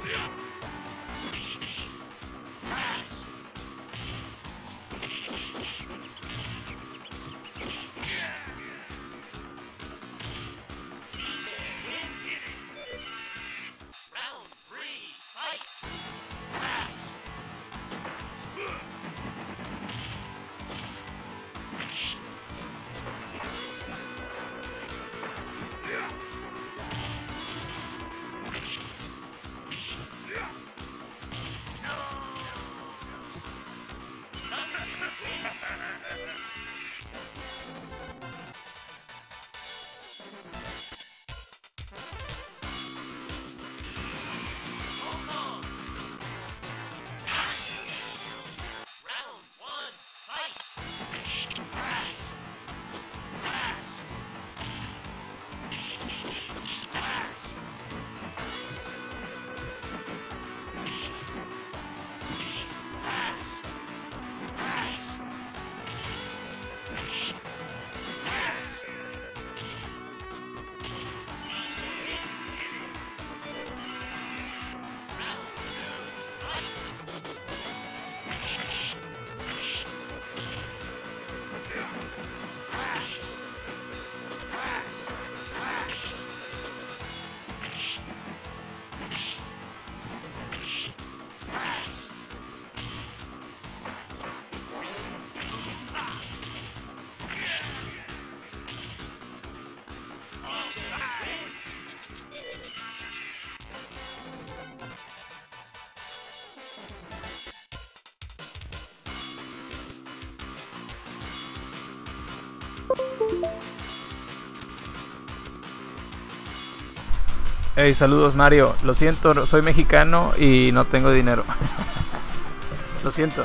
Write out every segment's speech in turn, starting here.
Hey, saludos Mario. Lo siento, soy mexicano y no tengo dinero. Lo siento.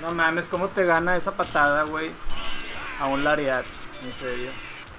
No mames, ¿cómo te gana esa patada, güey? A un lariat, en serio.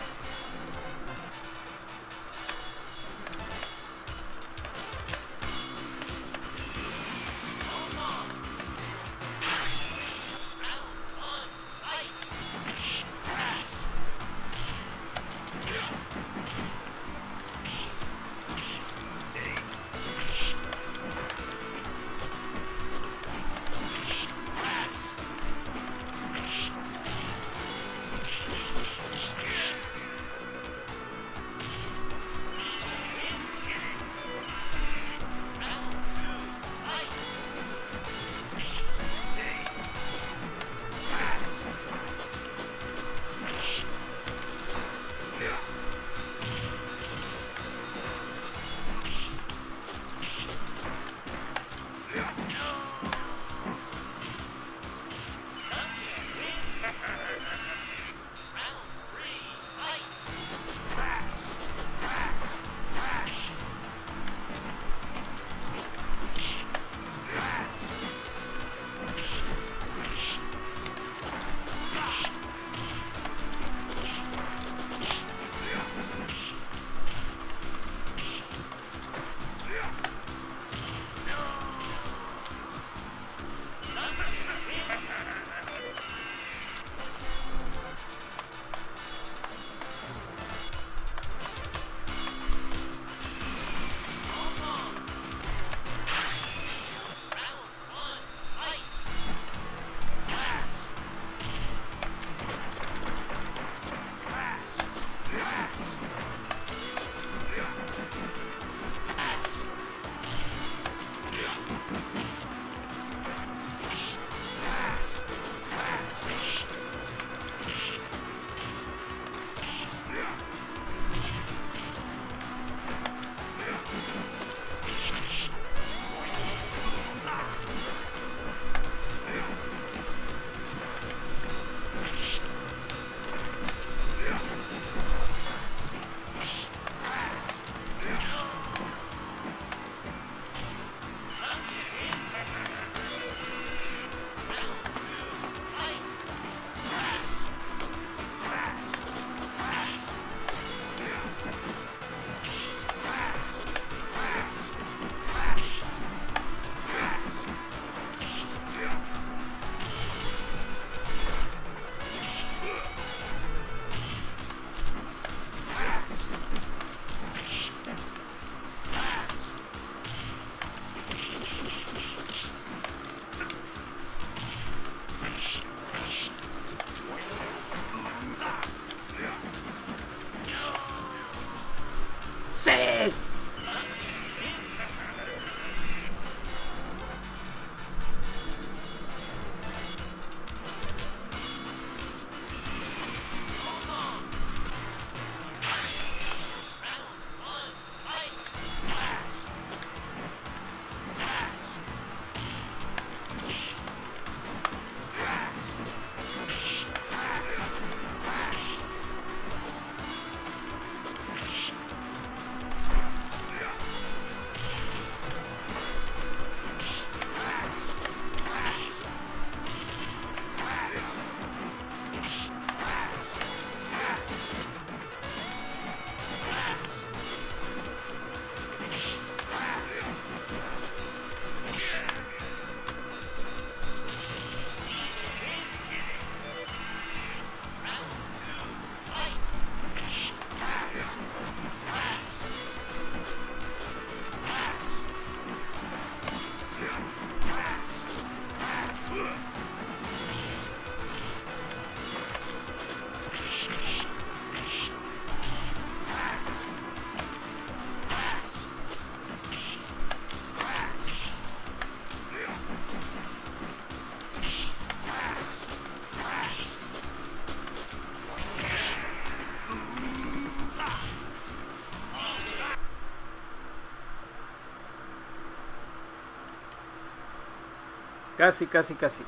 Casi, casi, casi.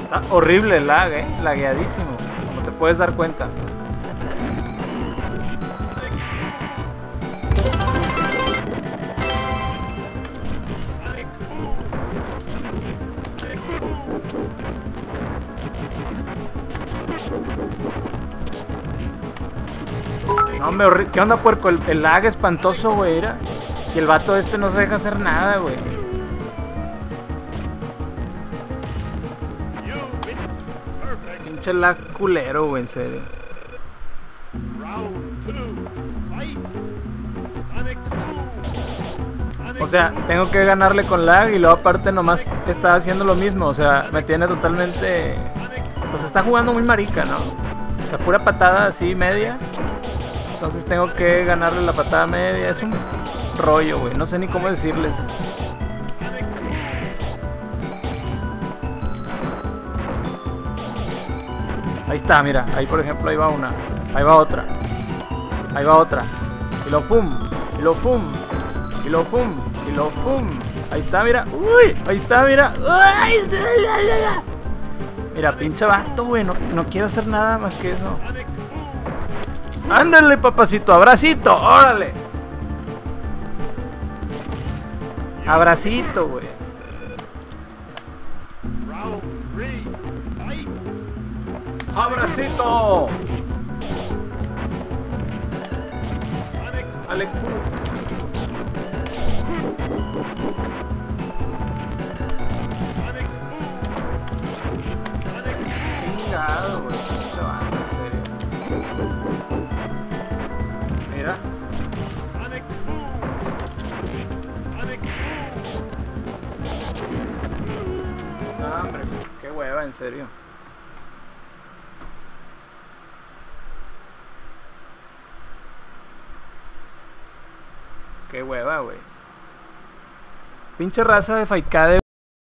Está horrible el lag, lagueadísimo, como te puedes dar cuenta. No, hombre, ¿qué onda, puerco? El lag espantoso, güey, era. Y el vato este no se deja hacer nada, güey. Pinche lag culero, güey, en serio. O sea, tengo que ganarle con lag y luego aparte nomás está haciendo lo mismo. O sea, me tiene totalmente... Pues está jugando muy marica, ¿no? O sea, pura patada así, media. Entonces tengo que ganarle la patada media. Es un rollo, güey. No sé ni cómo decirles. Ahí está, mira. Ahí, por ejemplo, ahí va una. Ahí va otra. Ahí va otra. Y lo fum. Y lo fum. Y lo fum. Y lo fum. Ahí está, mira. Uy. Ahí está, mira. Uy. Mira, pinche vato, güey. No quiero hacer nada más que eso. Ándale, papacito. Abracito. Órale. Abracito, güey. Abracito. Alex Fu. Chingado, güey. Este vato, en serio. Mira. No, hombre, qué hueva, en serio. Qué hueva, güey. Pinche raza de Faikade.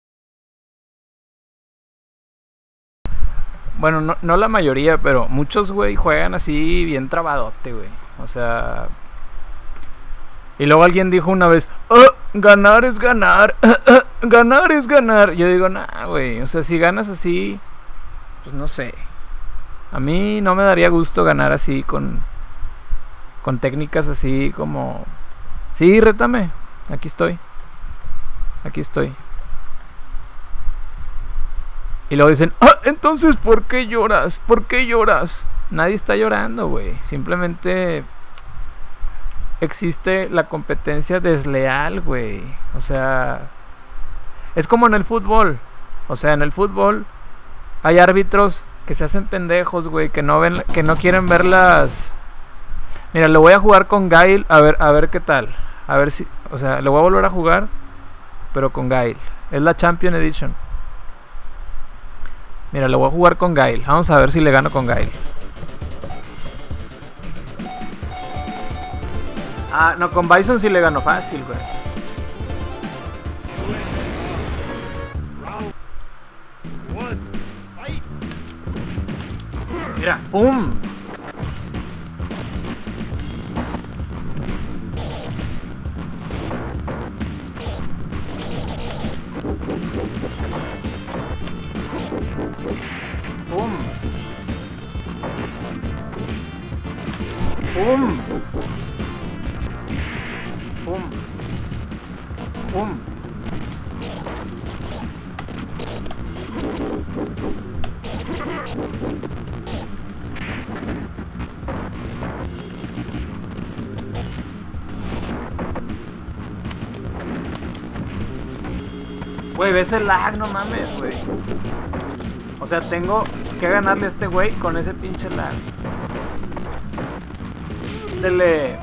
Bueno, no la mayoría, pero muchos, güey, juegan así bien trabadote, güey. O sea... Y luego alguien dijo una vez, oh, ganar es ganar, ganar es ganar. Yo digo, nah, güey, o sea, si ganas así, pues no sé. A mí no me daría gusto ganar así con técnicas así como... Sí, rétame, aquí estoy. Aquí estoy. Y luego dicen, ah, entonces, ¿por qué lloras? ¿Por qué lloras? Nadie está llorando, güey. Simplemente existe la competencia desleal, güey. O sea, es como en el fútbol. O sea, en el fútbol hay árbitros que se hacen pendejos, güey, que no quieren ver las... Mira, le voy a jugar con Gail, a ver qué tal. A ver si, o sea, le voy a volver a jugar, pero con Gail. Es la Champion Edition. Mira, le voy a jugar con Gail. Vamos a ver si le gano con Gail. Ah, no, con Bison sí le gano fácil, güey. Mira, ¡pum! ¡Pum! ¡Pum! ¡Pum! ¡Pum! Güey, ves el lag, no mames, güey. O sea, tengo que ganarle a este güey con ese pinche lag. Dele.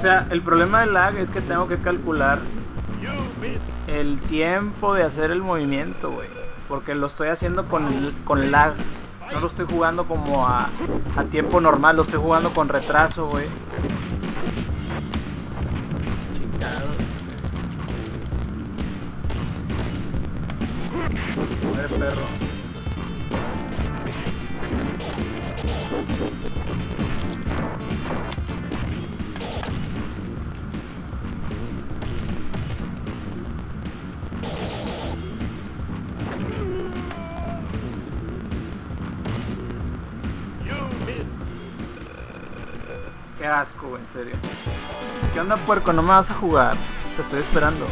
sea, el problema del lag es que tengo que calcular el tiempo de hacer el movimiento, güey. Porque lo estoy haciendo con lag. No lo estoy jugando como a tiempo normal, lo estoy jugando con retraso, güey. Chingado. Muere, perro. Qué asco, güey, en serio. ¿Qué onda, puerco? ¿No me vas a jugar? Te estoy esperando.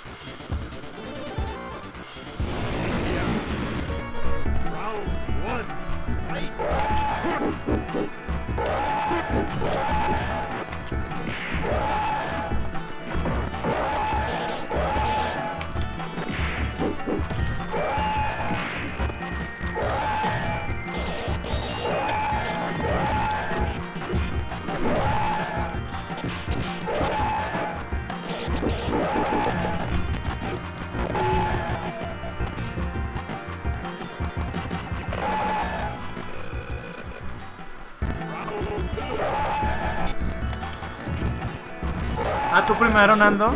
Ah, tú primero, Nando.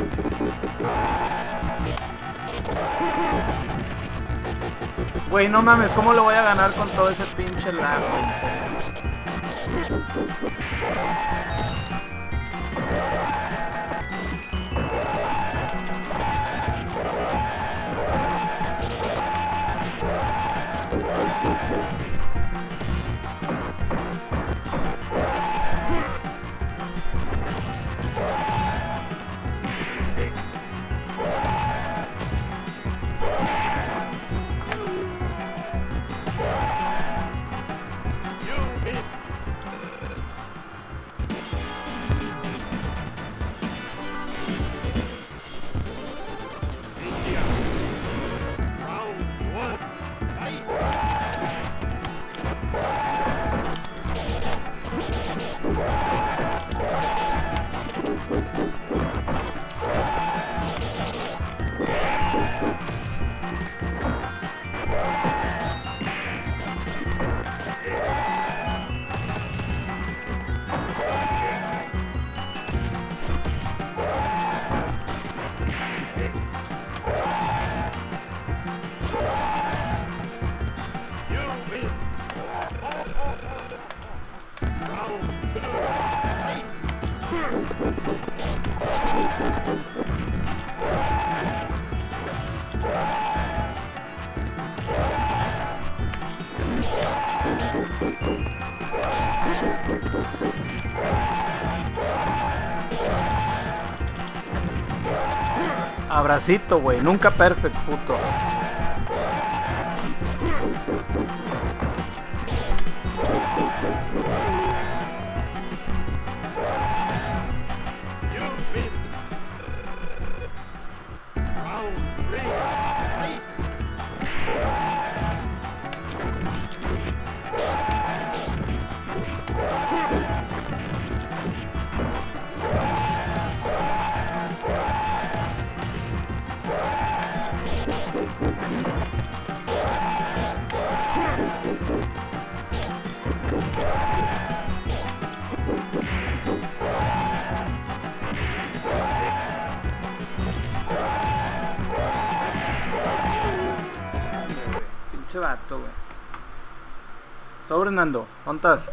Güey, no mames, ¿cómo lo voy a ganar con todo ese pinche lag, güey? En serio. Abracito, güey. Nunca perfect, puto. Pinche vato, güey. Sobre, Nando. ¿Dónde estás?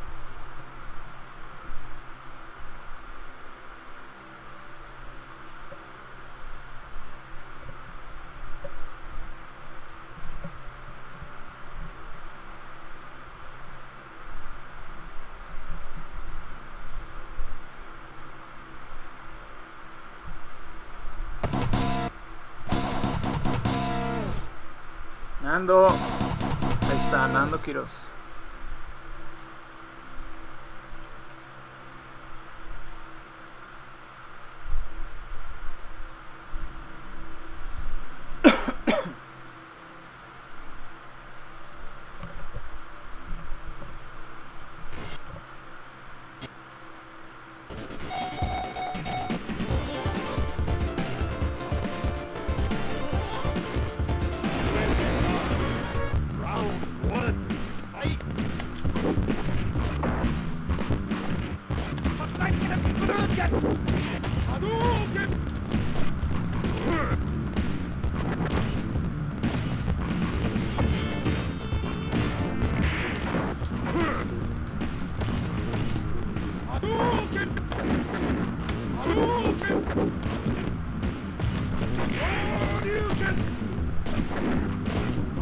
Nando. Ahí está, Nando Quiroz.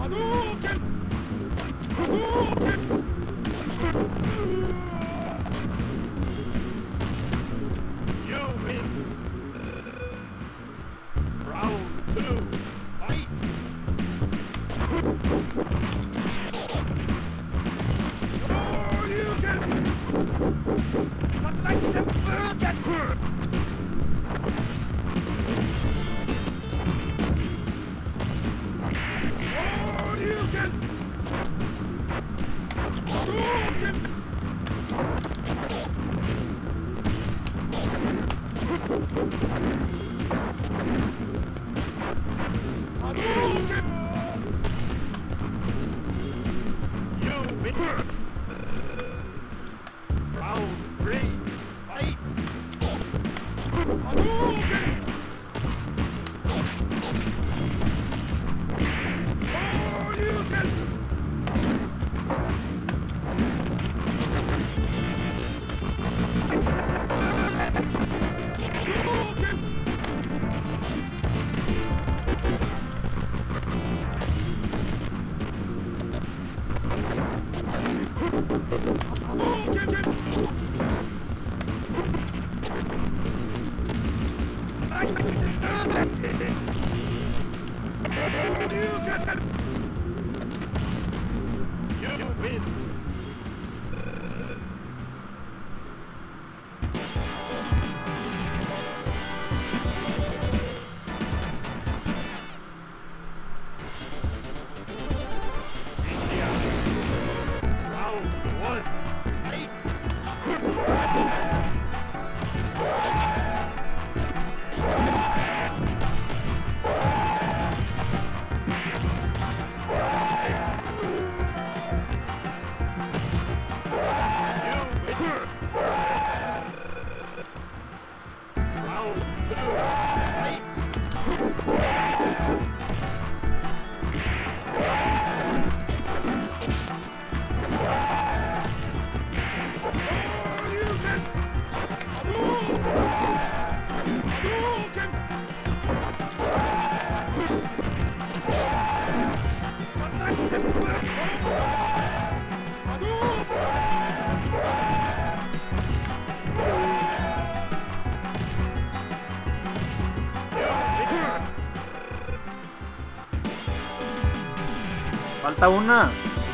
Falta una.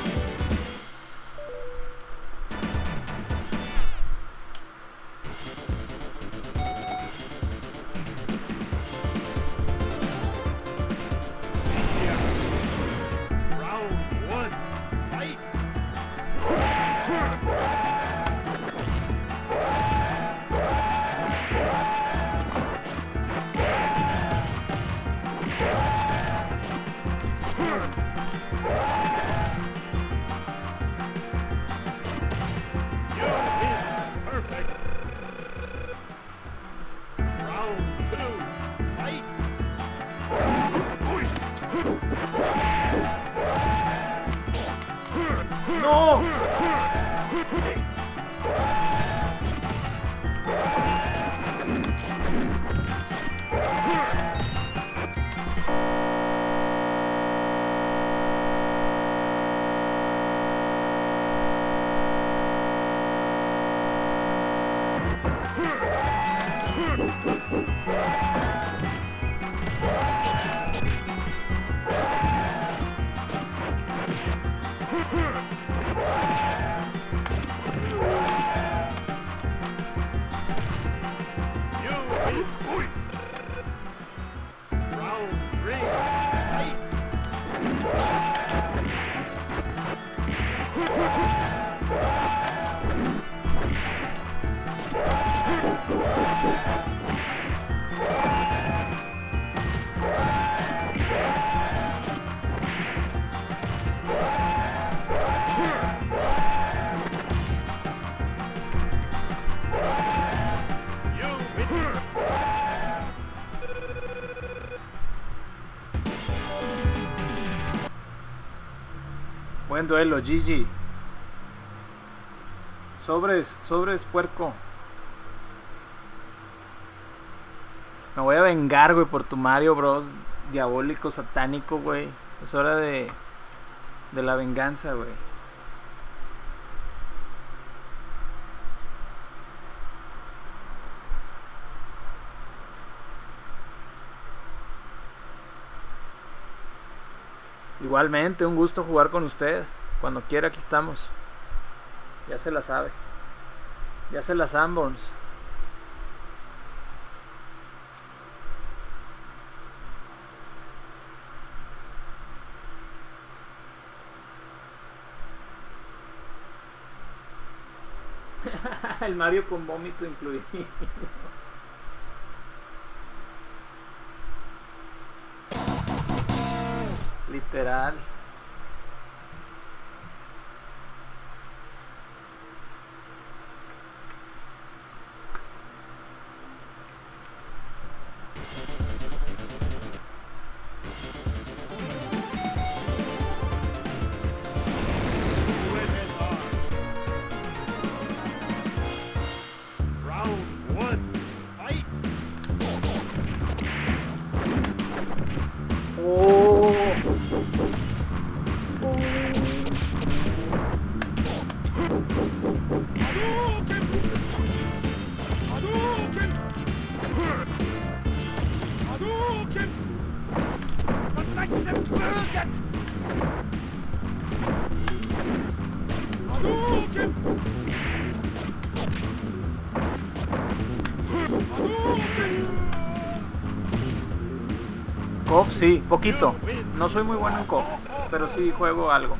¡No! Buen duelo, GG. Sobres, sobres, puerco. Me voy a vengar, güey, por tu Mario Bros. Diabólico, satánico, güey. Es hora de De la venganza, güey. Igualmente, un gusto jugar con usted. Cuando quiera, aquí estamos. Ya se la sabe. Ya se la Sanborns. El Mario con vómito incluido. Literal. KOF sí, poquito. No soy muy bueno en KOF, pero sí juego algo.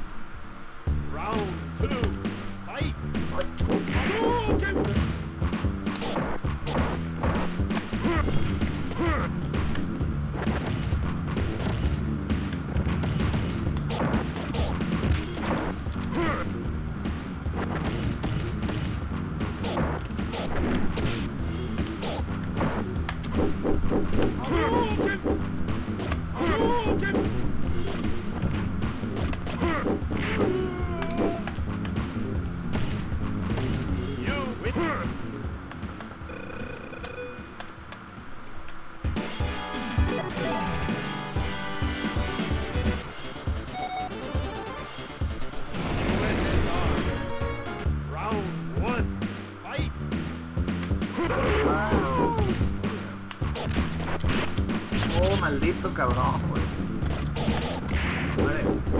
Oh, maldito cabrón, güey. Muere.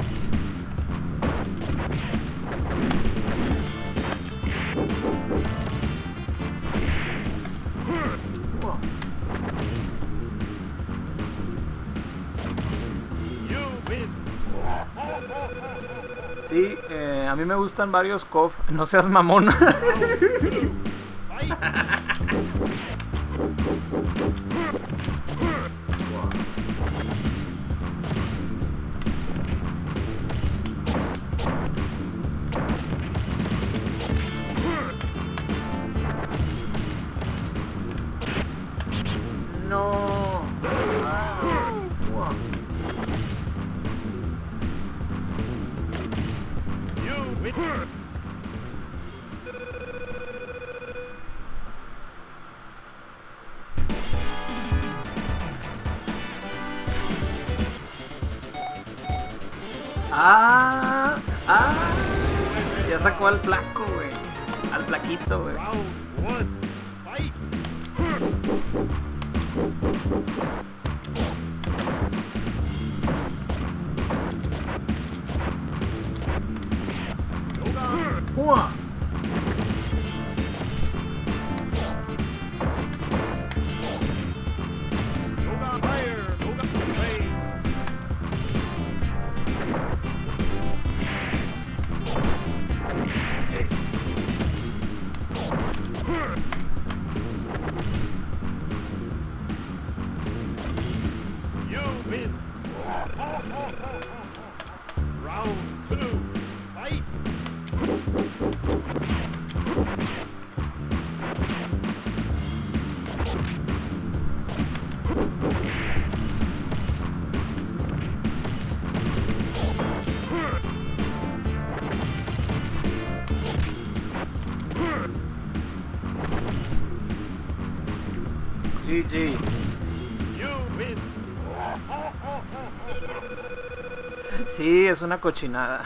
Wow. Sí, a mí me gustan varios KOF. No seas mamón. No. Wow. Ah, ya sacó al flaco, güey. Al flaquito, güey. ¡Uah! GG. Sí, es una cochinada.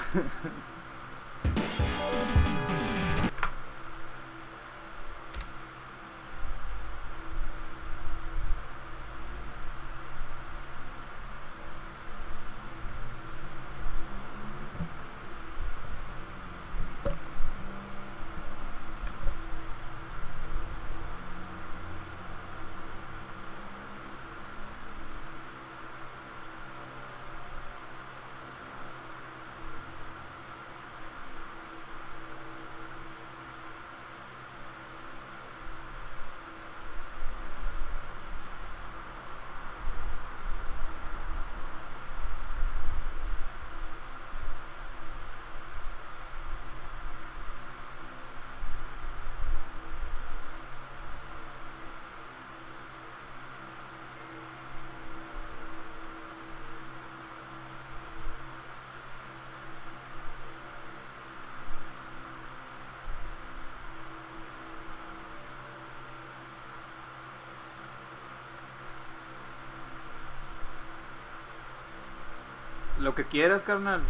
Lo que quieras, carnal.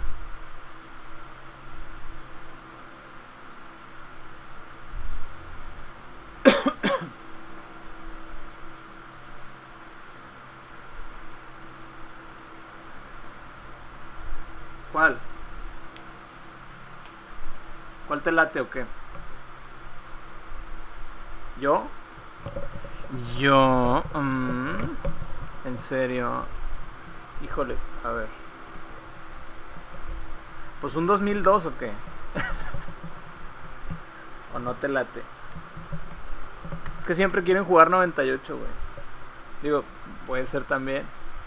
¿Cuál? ¿Cuál te late o qué? ¿Yo? Yo... en serio. Híjole, a ver. Pues un 2002 o qué. ¿O no te late? Es que siempre quieren jugar 98, güey. Digo, puede ser también.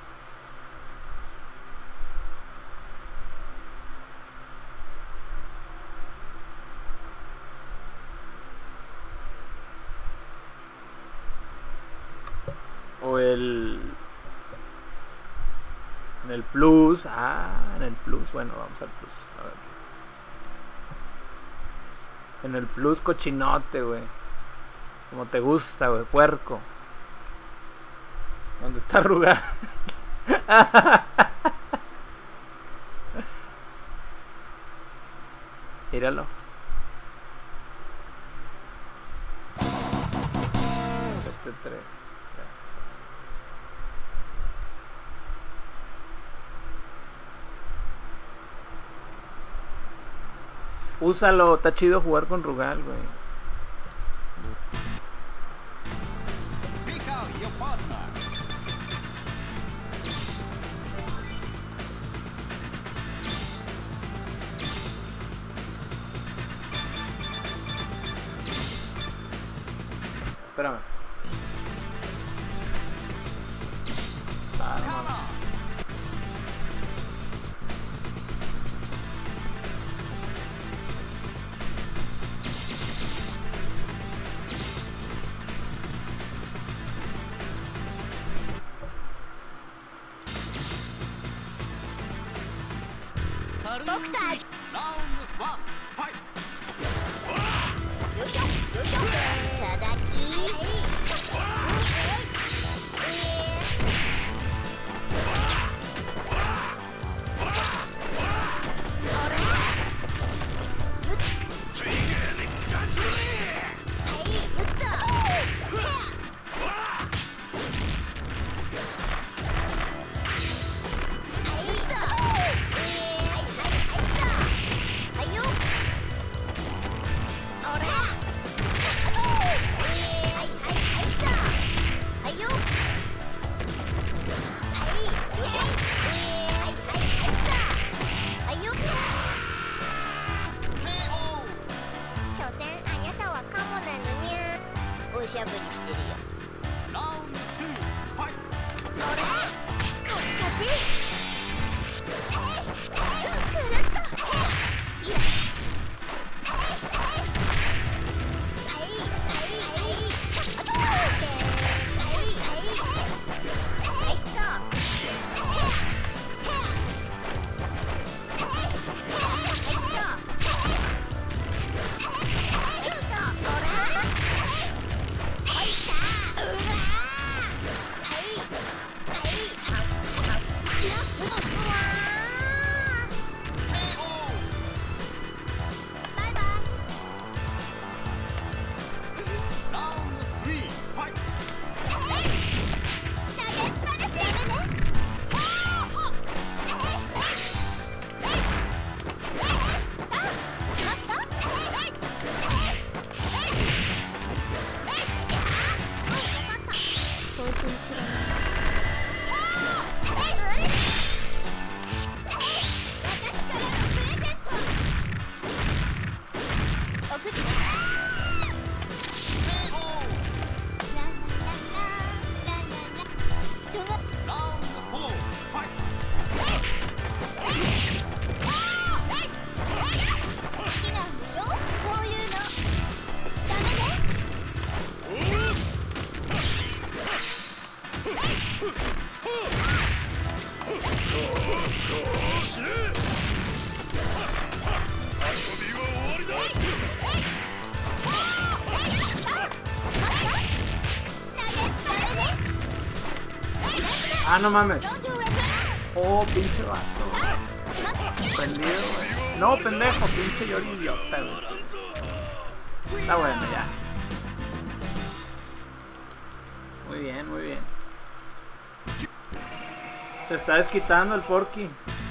O el... En el Plus. Ah, en el Plus. Bueno, vamos al Plus. A ver. En el Plus cochinote, güey. Como te gusta, güey. Puerco. ¿Dónde está Rugal? Míralo. Este 3. Úsalo, está chido jugar con Rugal, güey. Espérame. Ah, no. Ah, no mames. Oh, pinche vato. Prendido, güey. No, pendejo, pinche Yori idiota, güey. Está bueno, ya. Muy bien, muy bien. Se está desquitando el Porky.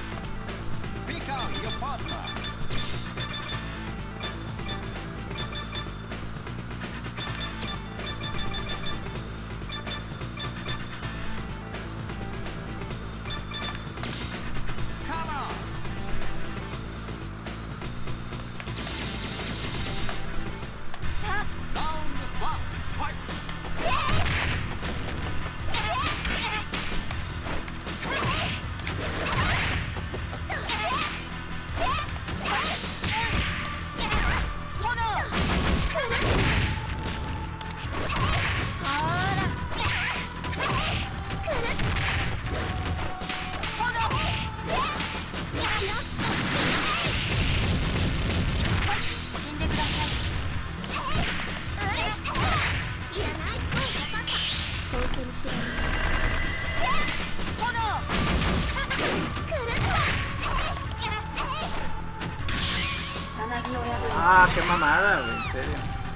Ah, qué mamada, güey, en serio.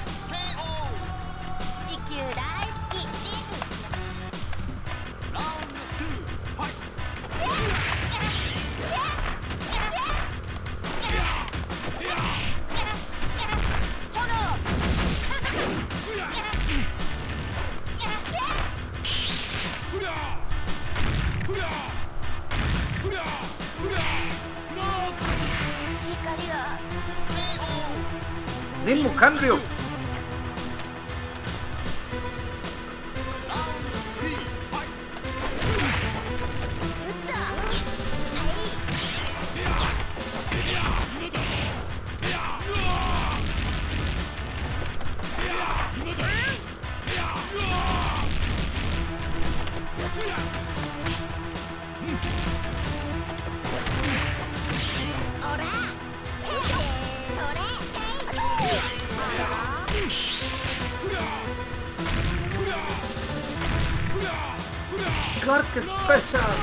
Ninmu Kanryu. Clark Special.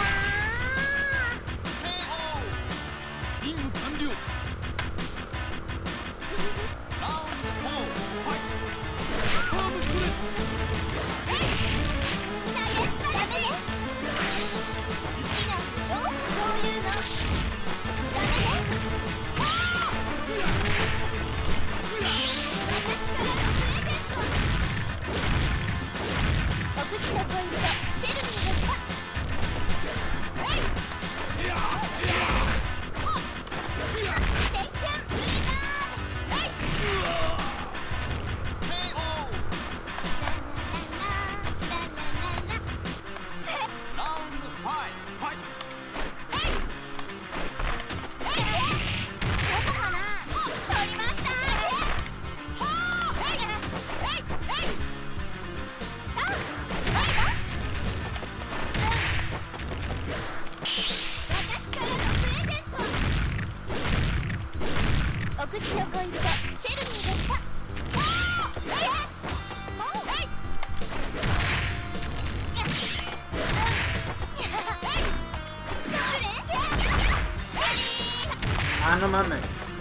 Ah, no mames.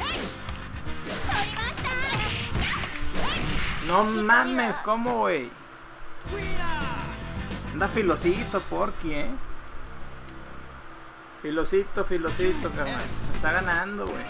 No mames, ¿cómo, güey? Anda filosito, Porky, Filosito, carnal. Me está ganando, güey.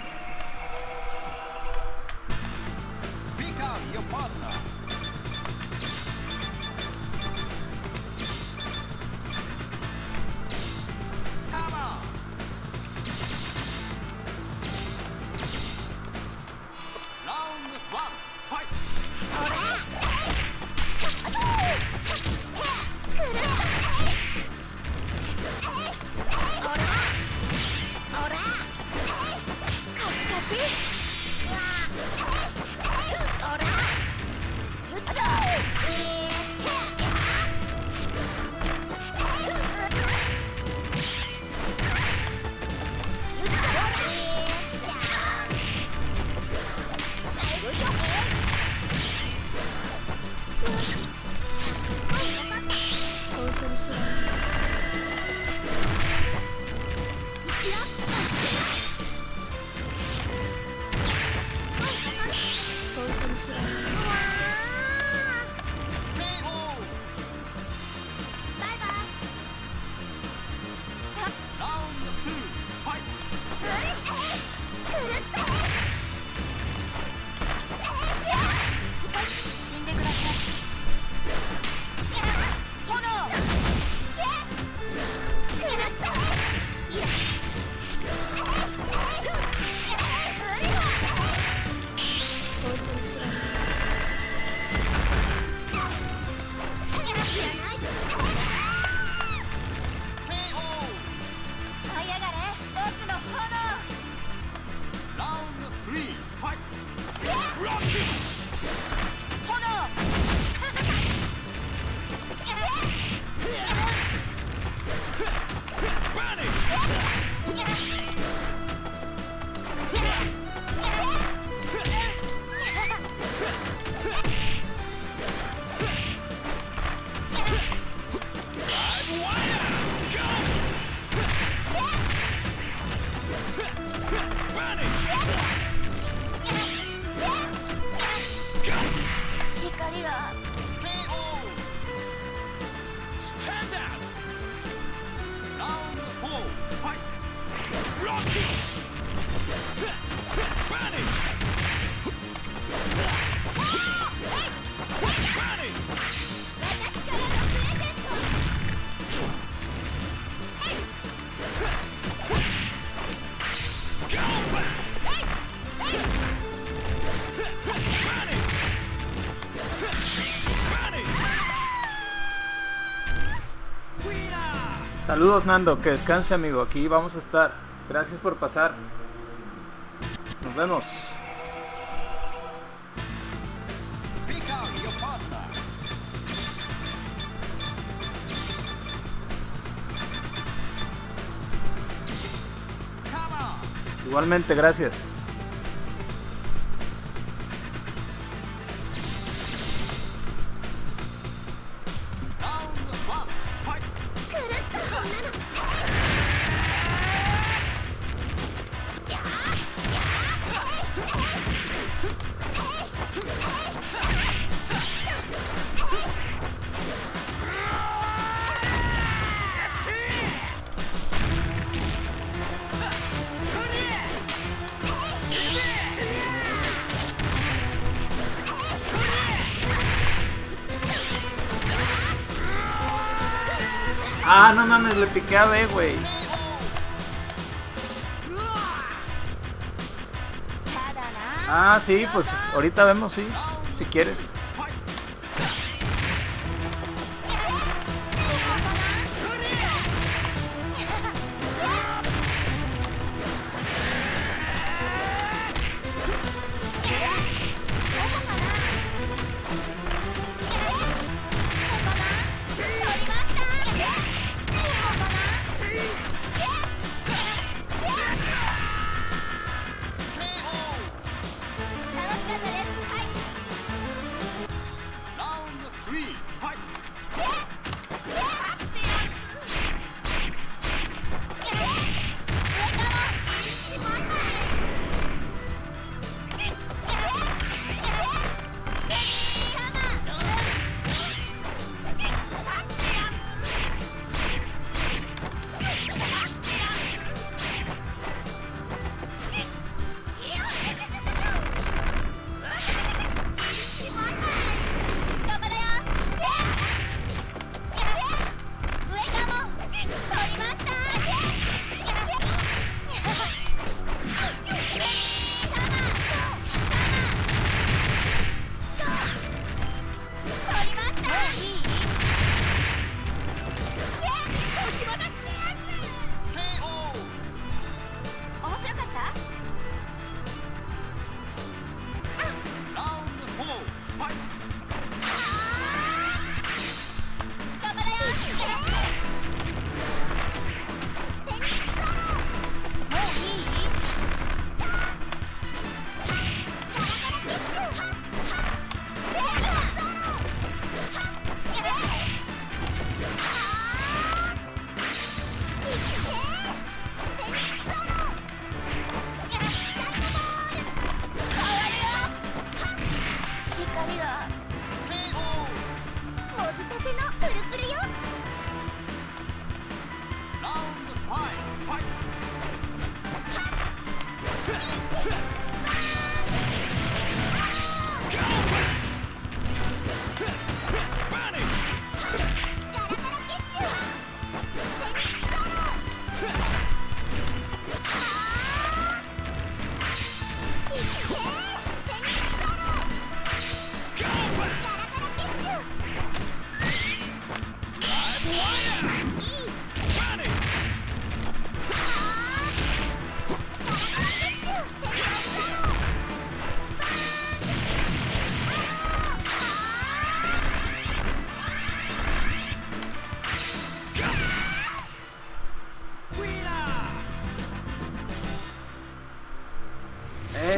Saludos Nando, que descanse amigo, aquí vamos a estar. Gracias por pasar. Nos vemos. Igualmente, gracias. Ah, no mames, le piqué a B, güey. Ah, sí, pues ahorita vemos, sí, si quieres.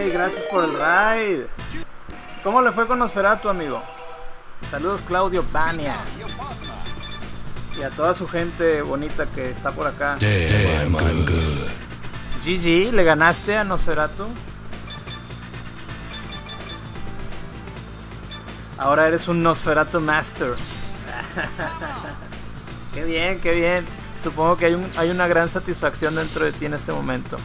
Hey, gracias por el raid. ¿Cómo le fue con Nosferatu, amigo? Saludos, Claudio Bania. Y a toda su gente bonita que está por acá. GG, ¿le ganaste a Nosferatu? Ahora eres un Nosferatu Master. Qué bien, qué bien. Supongo que hay una gran satisfacción dentro de ti en este momento.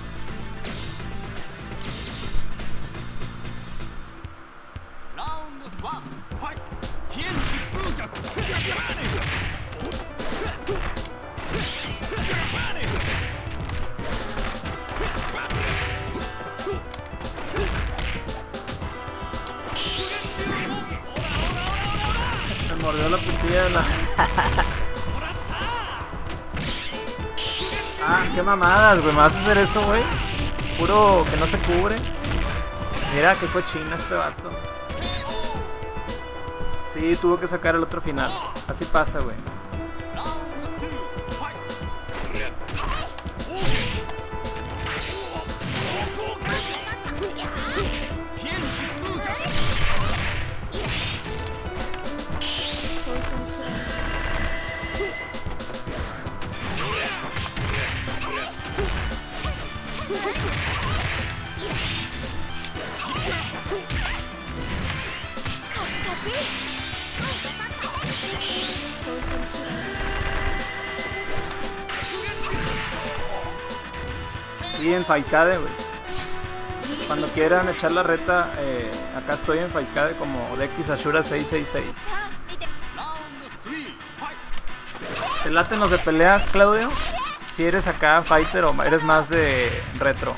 Me mordió la putilla de la... Ah, qué mamadas, güey. ¿Me vas a hacer eso, güey? Puro que no se cubre. Mira qué cochina este vato. Sí, tuvo que sacar el otro final. Así pasa, güey. Sí, en Faikade, güey. Cuando quieran echar la reta, acá estoy en Faikade como DX Ashura 666. ¿Te laten los de pelea, Claudio? Si eres acá fighter o eres más de retro.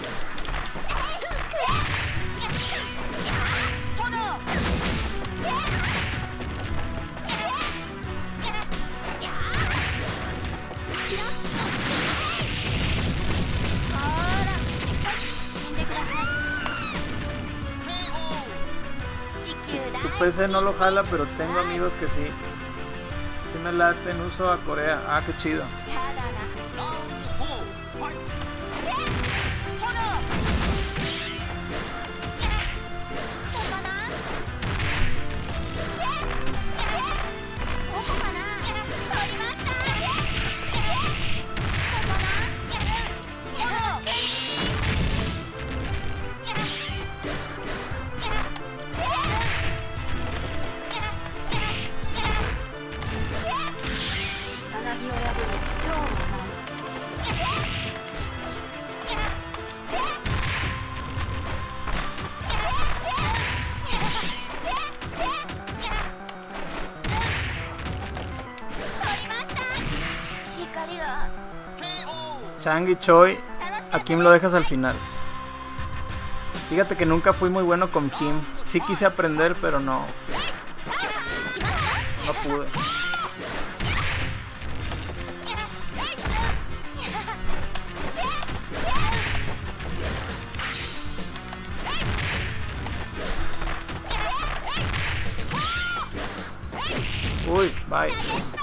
Tu PC no lo jala, pero tengo amigos que sí. Sí me laten, uso a Corea. Ah, qué chido. Changi Choi, a Kim lo dejas al final. Fíjate que nunca fui muy bueno con Kim. Sí quise aprender, pero no pude. Uy, bye.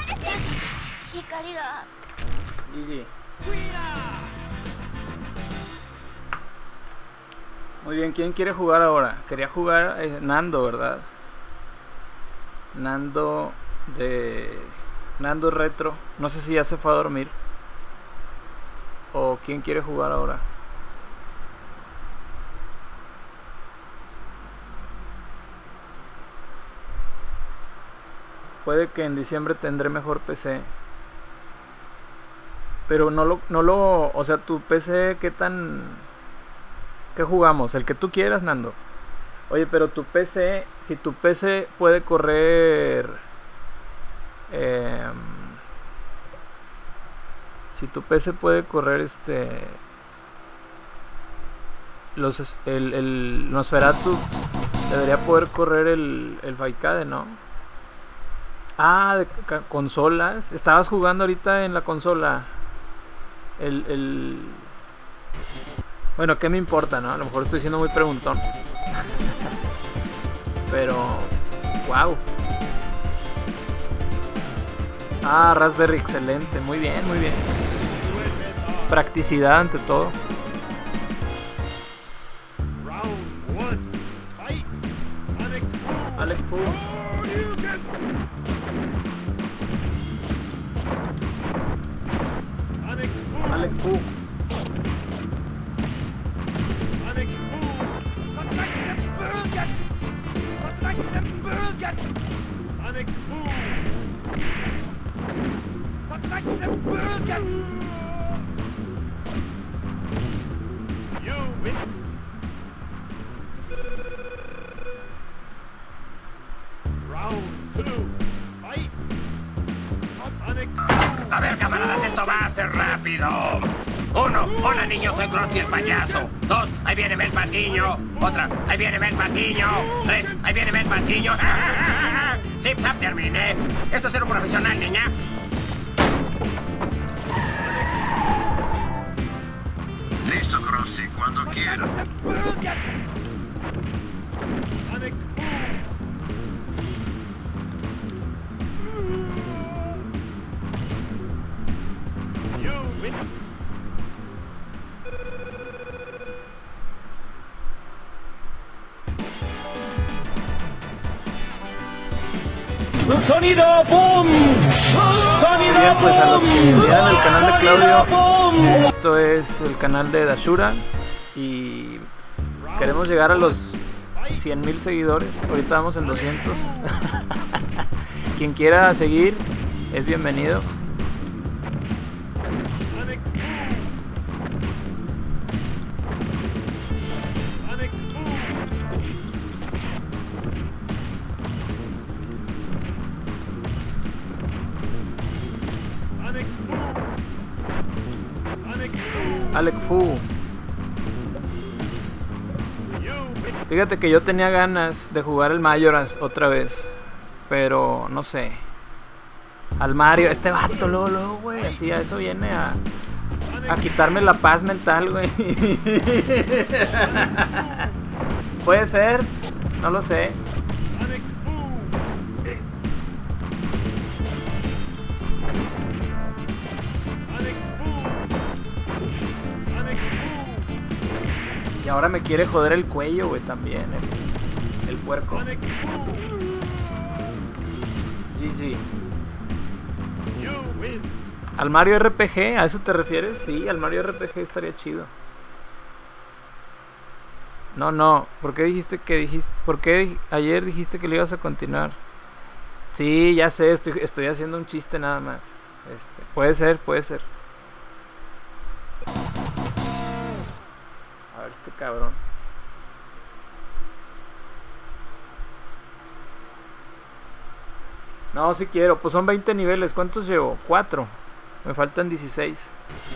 GG. Muy bien, ¿quién quiere jugar ahora? Quería jugar Nando, ¿verdad? Nando Retro. No sé si ya se fue a dormir. ¿O quién quiere jugar ahora? Puede que en diciembre tendré mejor PC. Pero o sea, tu PC, ¿qué tan... ¿Qué jugamos? El que tú quieras, Nando. Oye, pero tu PC, si tu PC puede correr... si tu PC puede correr el Nosferatu, debería poder correr el Faikade, ¿no? Ah, de consolas. Estabas jugando ahorita en la consola. Bueno, ¿qué me importa, no? A lo mejor estoy siendo muy preguntón. Pero... wow. Ah, Raspberry, excelente. Muy bien, muy bien. Practicidad ante todo. Alec Fu. Alec Fu. A ver, camaradas, esto va a ser rápido. 1, hola niños, soy Krusty el payaso. 2, ahí viene el patiño. Otra, ahí viene el patiño. 3, ahí viene el patiño. Zip zap, terminé. Esto es ser un profesional, niña. Listo, Krusty, cuando quiera. ¡Sonido boom! ¡Sonido Bien, pues a los que boom! vean el canal de Claudio, ¡Boom! esto es el canal de Dashura y queremos llegar a los 100,000 seguidores. Ahorita vamos en 200. Quien quiera seguir es bienvenido. Alec Fu. Fíjate que yo tenía ganas de jugar el Majora's otra vez, pero no sé. Al Mario, este vato luego, güey, así a eso viene a quitarme la paz mental, güey. Puede ser, no lo sé. Y ahora me quiere joder el cuello, güey, también, el puerco. GG. ¿Al Mario RPG? ¿A eso te refieres? Sí, al Mario RPG estaría chido. No, ¿por qué dijiste que dijiste? ¿Por qué ayer dijiste que le ibas a continuar? Sí, ya sé, estoy haciendo un chiste nada más. Puede ser. A ver, este cabrón. No, si quiero, pues son 20 niveles. ¿Cuántos llevo? 4. Me faltan 16.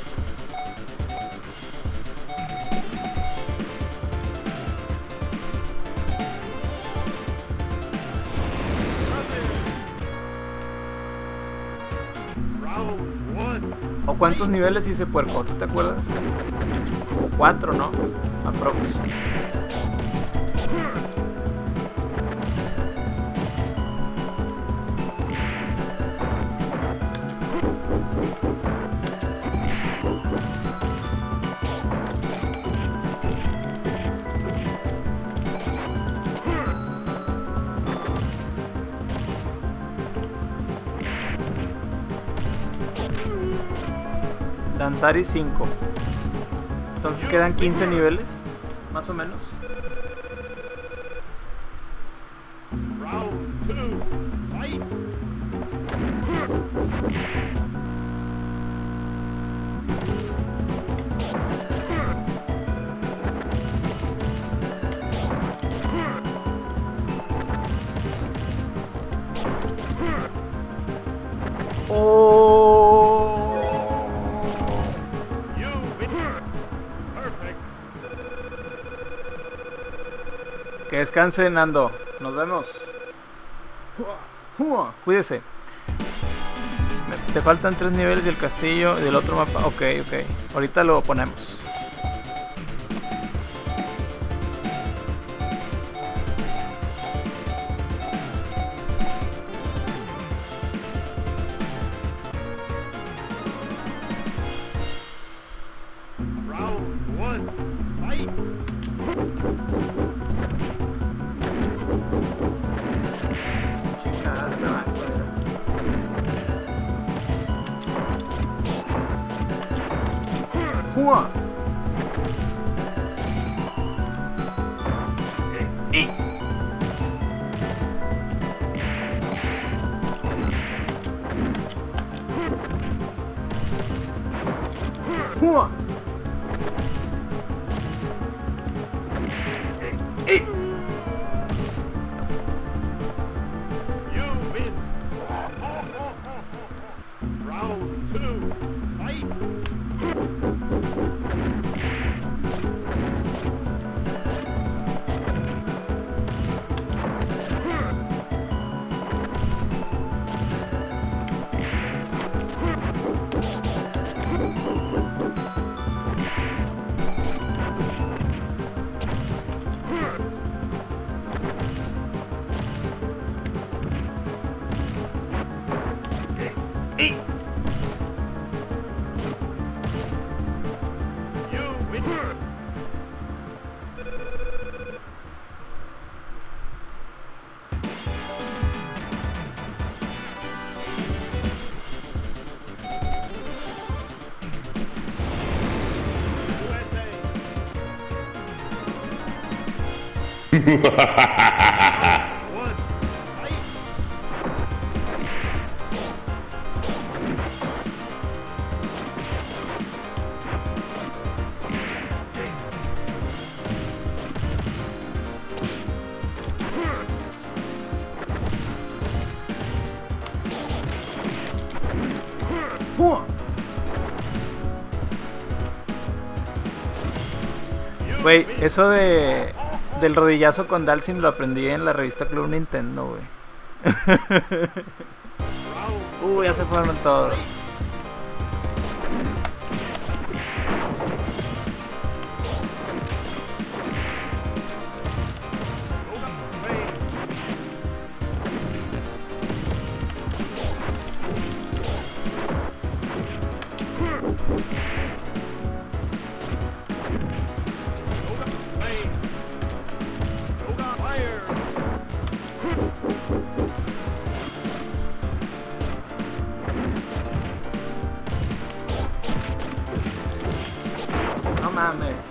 ¿O cuántos niveles hice, puerco? ¿Tú te acuerdas? 4, ¿no? Aprox. Danzari 5. Entonces quedan 15 niveles, más o menos. Que descanse, Nando. Nos vemos. Cuídese. Te faltan 3 niveles del castillo y del otro mapa. Ok. Ahorita lo ponemos. ¡Mua! ¡Y! ¡Mua! ¡Y! ¡Y! ¡Mua! Güey, eso del rodillazo con Dalsim lo aprendí en la revista Club Nintendo, güey. Ya se fueron todos. No mames.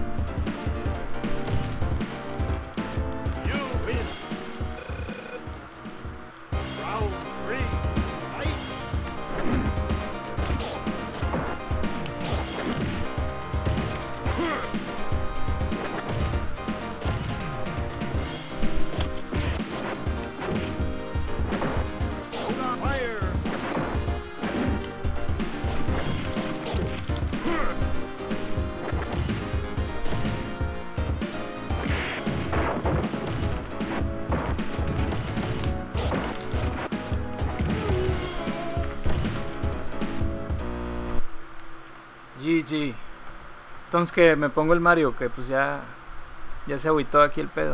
GG. Entonces que me pongo el Mario, que pues ya se agüitó aquí el pedo.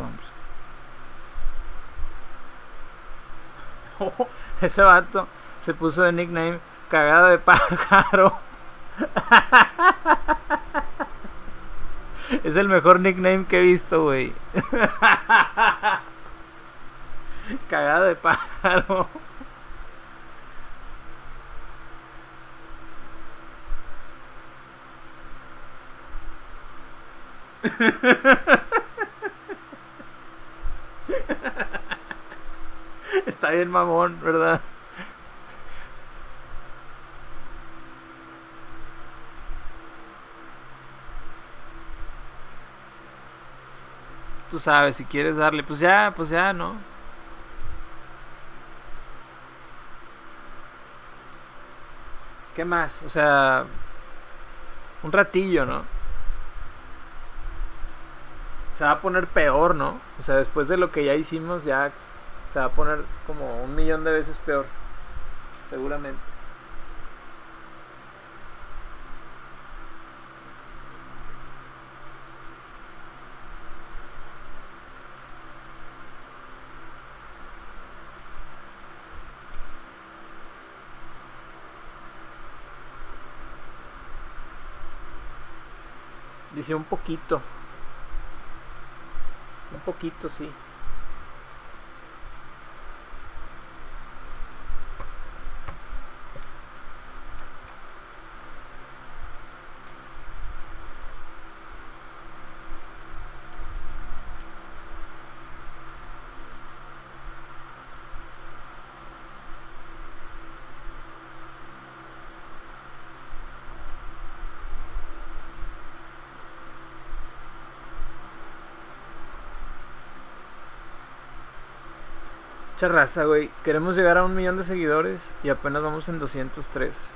Ese vato se puso de nickname cagada de pájaro. Es el mejor nickname que he visto, güey. Cagada de pájaro. Está bien mamón, ¿verdad? Tú sabes, si quieres darle, pues ya, ¿no? ¿Qué más? O sea, un ratillo, ¿no? Se va a poner peor, ¿no? O sea, después de lo que ya hicimos, ya se va a poner como 1.000.000 de veces peor. Seguramente. Dice un poquito. Un poquito, sí. Mucha raza, güey. Queremos llegar a 1 millón de seguidores y apenas vamos en 203.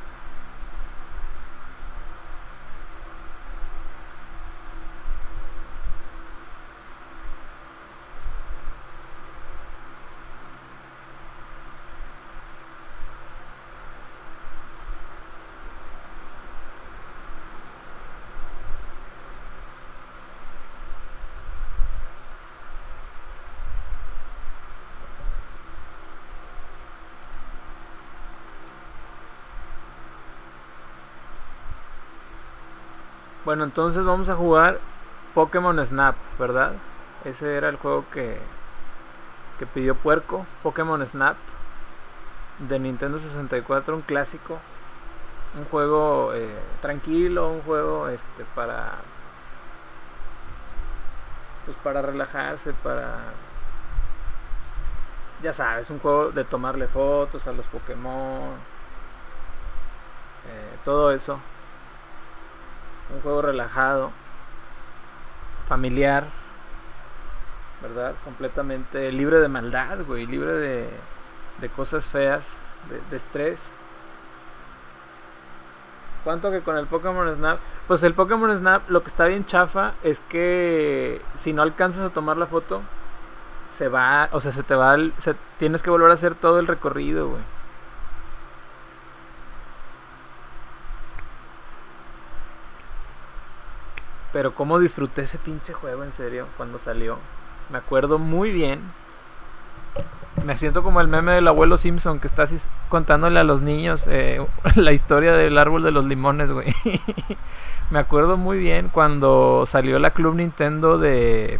Bueno, entonces vamos a jugar Pokémon Snap, ¿verdad? Ese era el juego que pidió Puerco. Pokémon Snap de Nintendo 64, un clásico. Un juego tranquilo, un juego para... Pues para relajarse, para... Ya sabes, un juego de tomarle fotos a los Pokémon. Todo eso. Un juego relajado, familiar, ¿verdad? Completamente libre de maldad, güey, libre de cosas feas, de estrés. ¿Cuánto que con el Pokémon Snap? Pues el Pokémon Snap, lo que está bien chafa es que si no alcanzas a tomar la foto, se va, o sea, se te va, tienes que volver a hacer todo el recorrido, güey. Pero cómo disfruté ese pinche juego, en serio, cuando salió. Me acuerdo muy bien. Me siento como el meme del abuelo Simpson que está así contándole a los niños la historia del árbol de los limones, güey. Me acuerdo muy bien cuando salió la Club Nintendo de...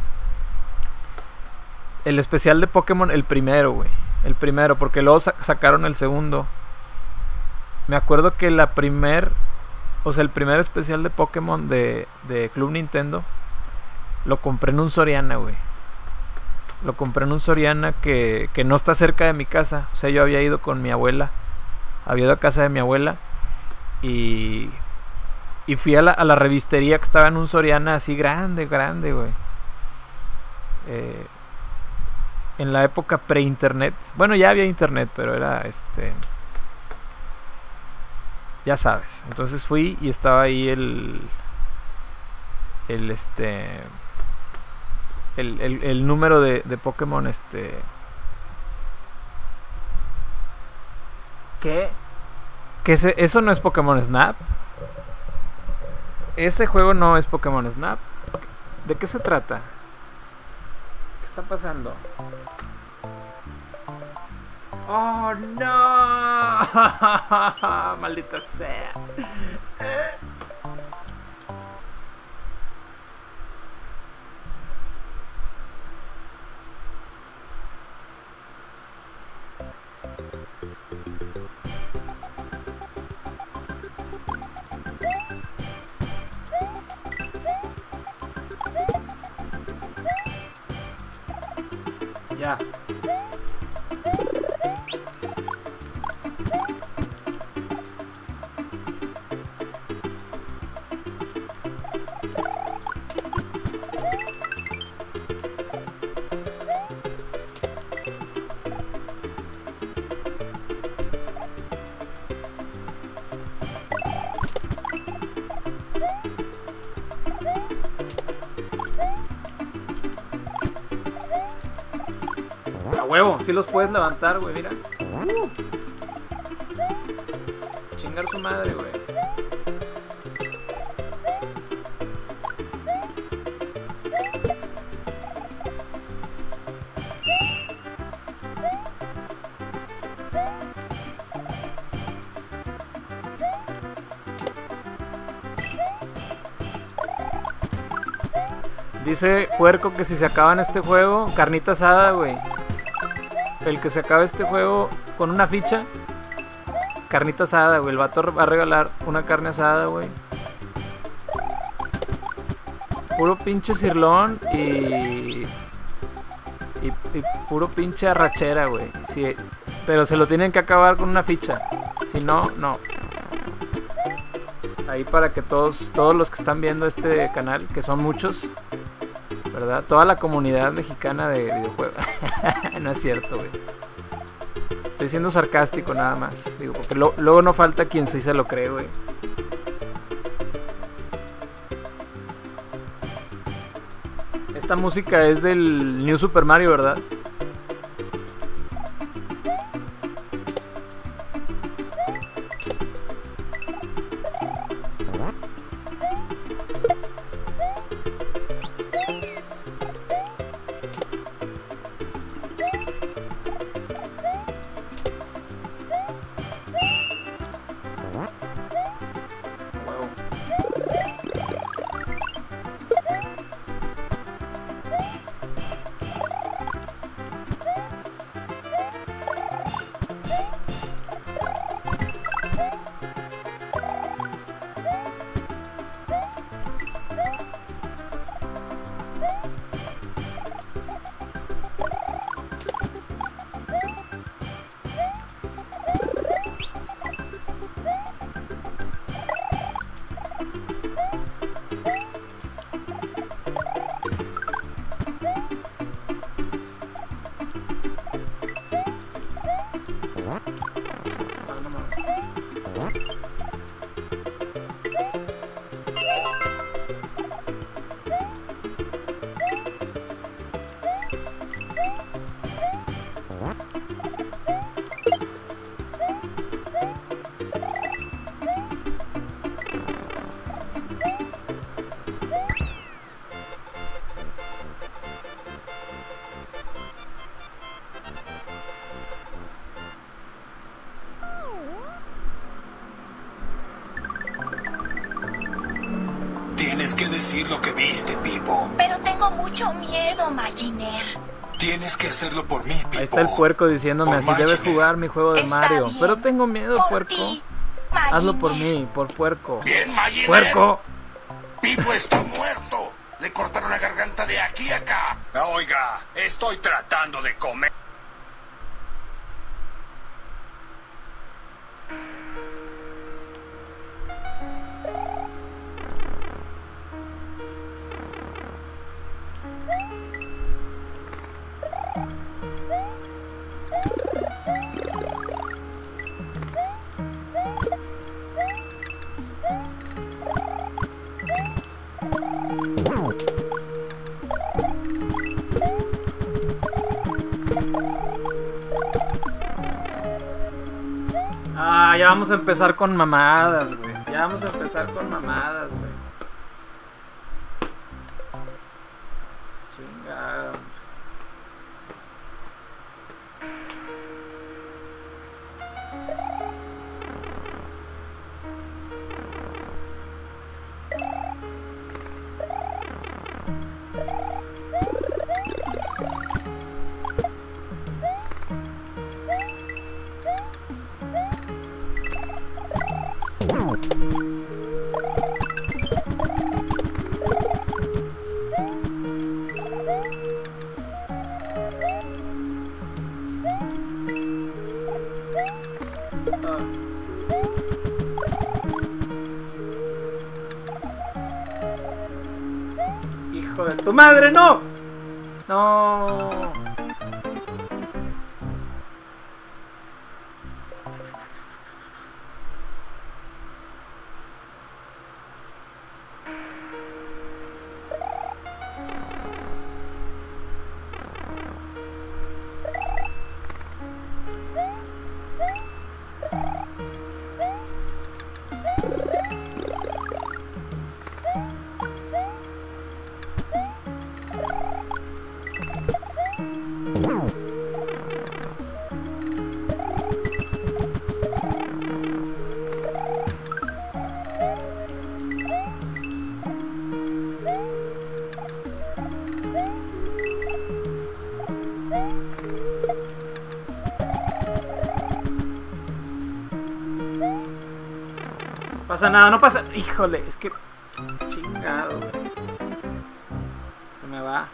El especial de Pokémon, el primero, güey. El primero, porque luego sacaron el segundo. Me acuerdo que el primer especial de Pokémon de Club Nintendo lo compré en un Soriana, güey. Lo compré en un Soriana que no está cerca de mi casa. O sea, yo había ido con mi abuela. Había ido a casa de mi abuela. Y fui a la revistería que estaba en un Soriana así grande, güey. En la época pre-internet. Bueno, ya había internet, pero era ya sabes. Entonces fui y estaba ahí el número de Pokémon ¿Qué? ¿Eso no es Pokémon Snap? Ese juego no es Pokémon Snap. ¿De qué se trata? ¿Qué está pasando? ¡Oh, no! Maldita sea. Ya. A huevo, si los puedes levantar, güey, mira. Chingar su madre, güey. Dice Puerco que si se acaba en este juego, carnita asada, güey. El que se acabe este juego con una ficha, carnita asada, güey. El vato va a regalar una carne asada, güey. Puro pinche cirlón y puro pinche arrachera, güey. Sí, pero se lo tienen que acabar con una ficha. Si no, no. Ahí para que todos los que están viendo este canal, que son muchos, ¿verdad? Toda la comunidad mexicana de videojuegos. No es cierto, güey. Estoy siendo sarcástico nada más. Digo, porque luego no falta quien sí se lo cree, güey. Esta música es del New Super Mario, ¿verdad? Tienes que decir lo que viste, Pipo. Pero tengo mucho miedo, Maginer. Tienes que hacerlo por mí, Pipo. Ahí está el puerco diciéndome, Por así debes Maginer. jugar mi juego de Está Mario. bien. Pero tengo miedo, Por puerco. ti, Hazlo por Maginer. mí, por puerco. Bien, Maginer. ¡Puerco! Pipo está muerto. Le cortaron la garganta de aquí a acá. Oiga, estoy tratando de comer. Ah, ya vamos a empezar con mamadas, güey. Ya vamos a empezar con mamadas, güey. Chingado. Hijo de tu madre, no. No. Pasa nada, no pasa. Híjole, es que. Chingado, güey. Se me va.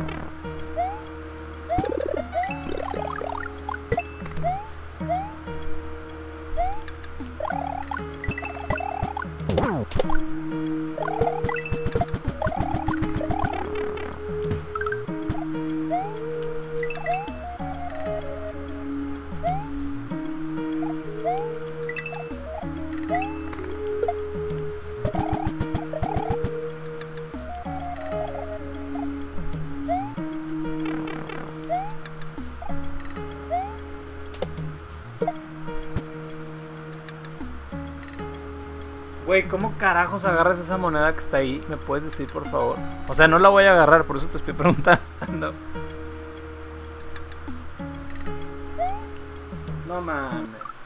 Güey, ¿cómo carajos agarras esa moneda que está ahí? ¿Me puedes decir, por favor? O sea, no la voy a agarrar, por eso te estoy preguntando. No mames.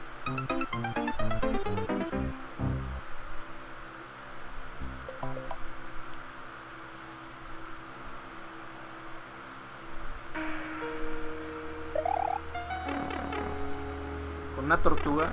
Con una tortuga.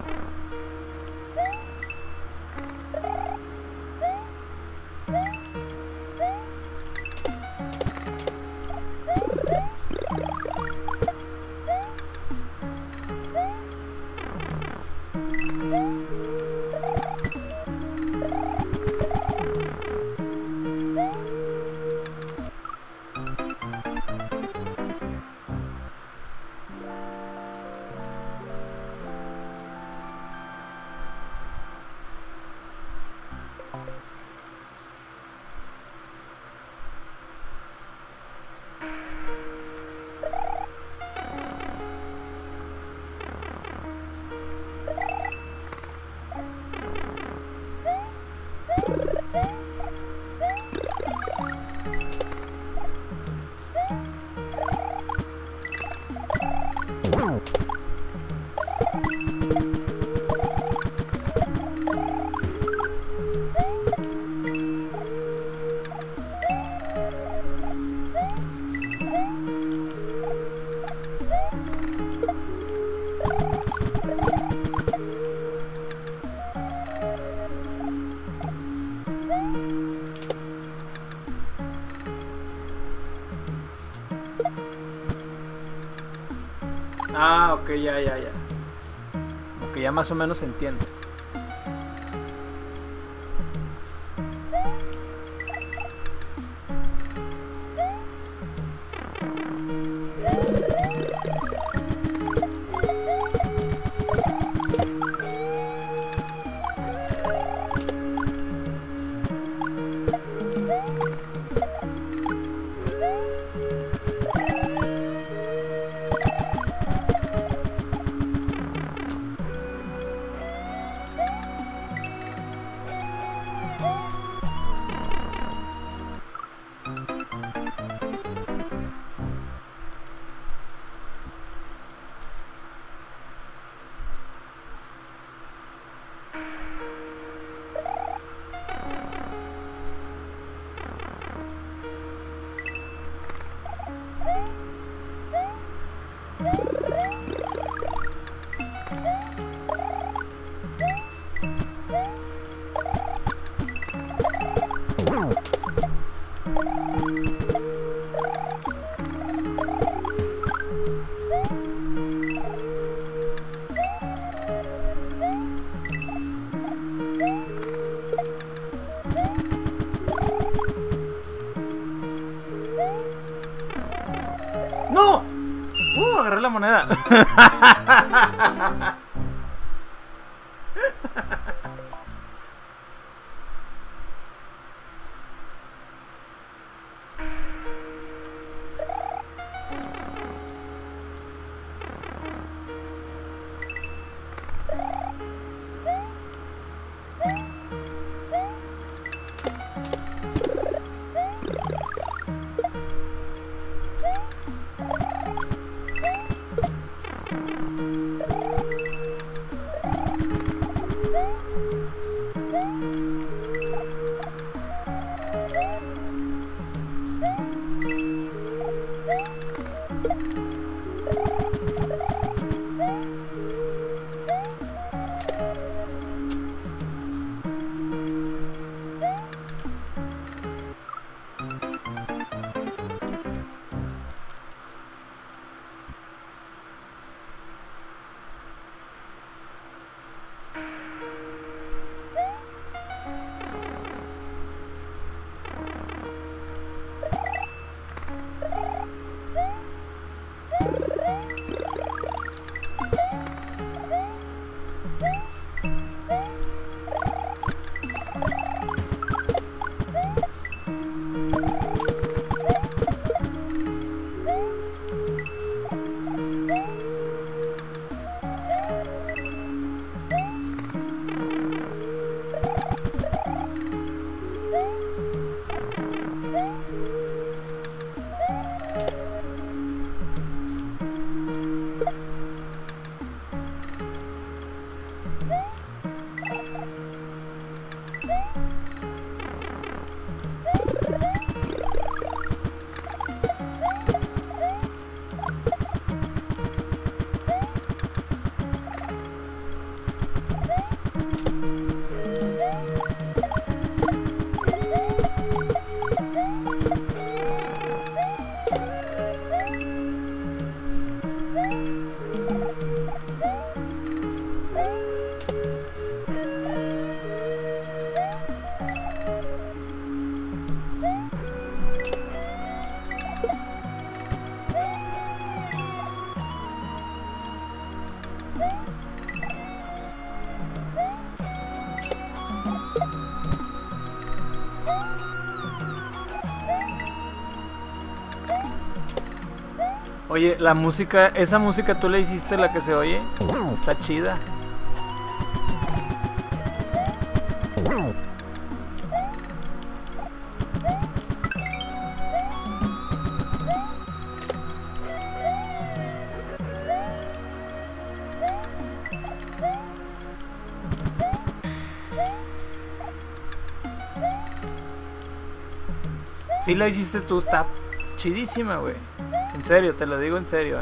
Ah, ok, ya. Ok, ya más o menos se entiende. ¡No! Agarré la moneda. Oye, la música, esa música tú le hiciste, la que se oye, está chida. Sí la hiciste tú, está chidísima, güey. En serio, te lo digo en serio,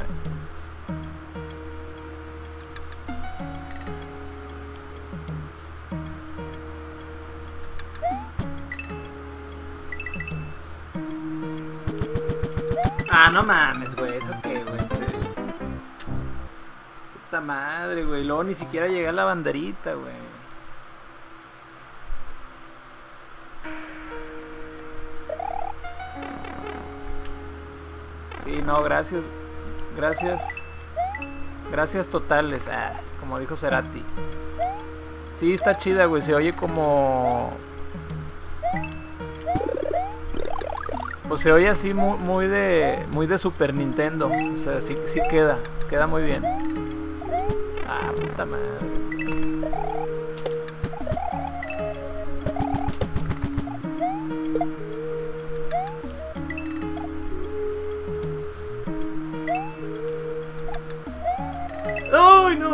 Ah, no mames, güey, ¿eso qué, güey? En serio. Puta madre, güey. Luego ni siquiera llegué a la banderita, güey. Sí, no, gracias. Gracias. Gracias totales. Ah, como dijo Cerati. Sí, está chida, güey. Se oye como... Pues se oye así muy de Super Nintendo. O sea, sí queda muy bien. Ah, puta madre. ¡Ay, no!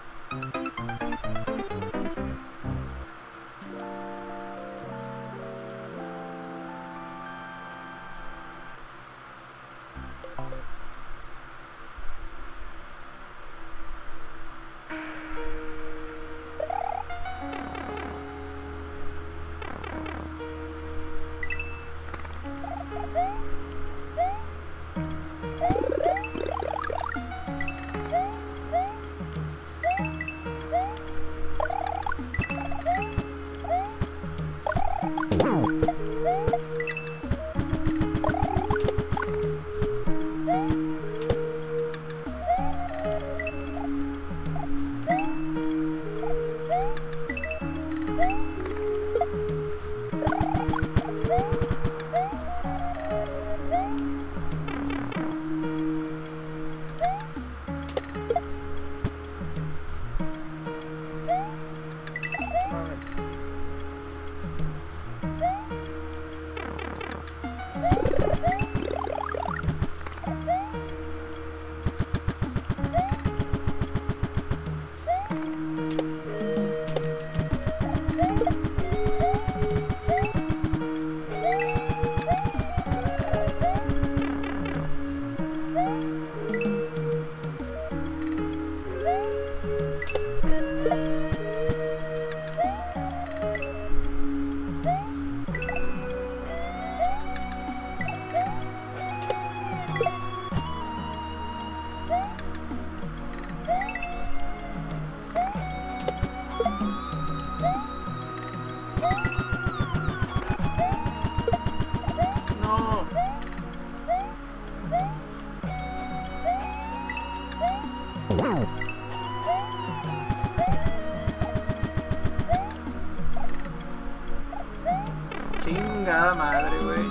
Chingada madre, güey.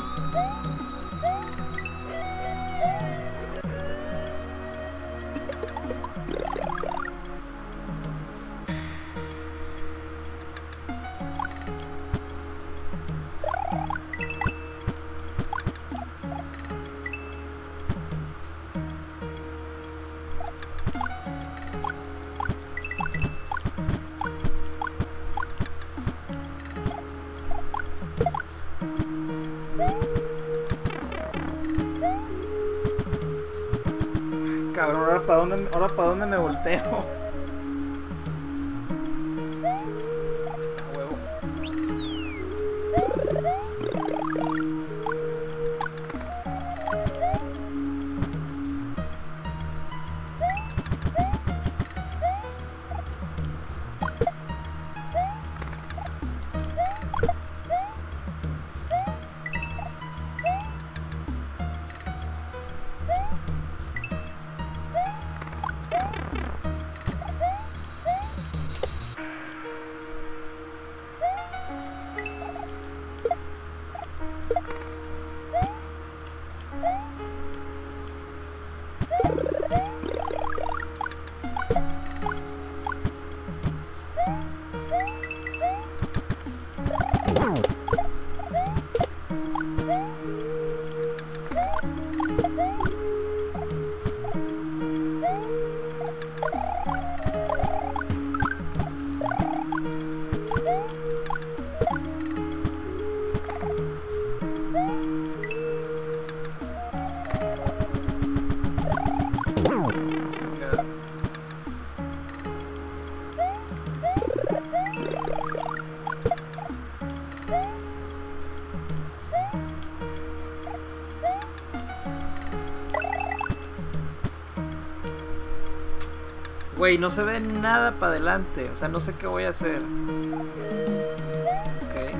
Cabrón, ahora para dónde me volteo. Está huevo. Güey, no se ve nada para adelante. O sea, no sé qué voy a hacer. Ok.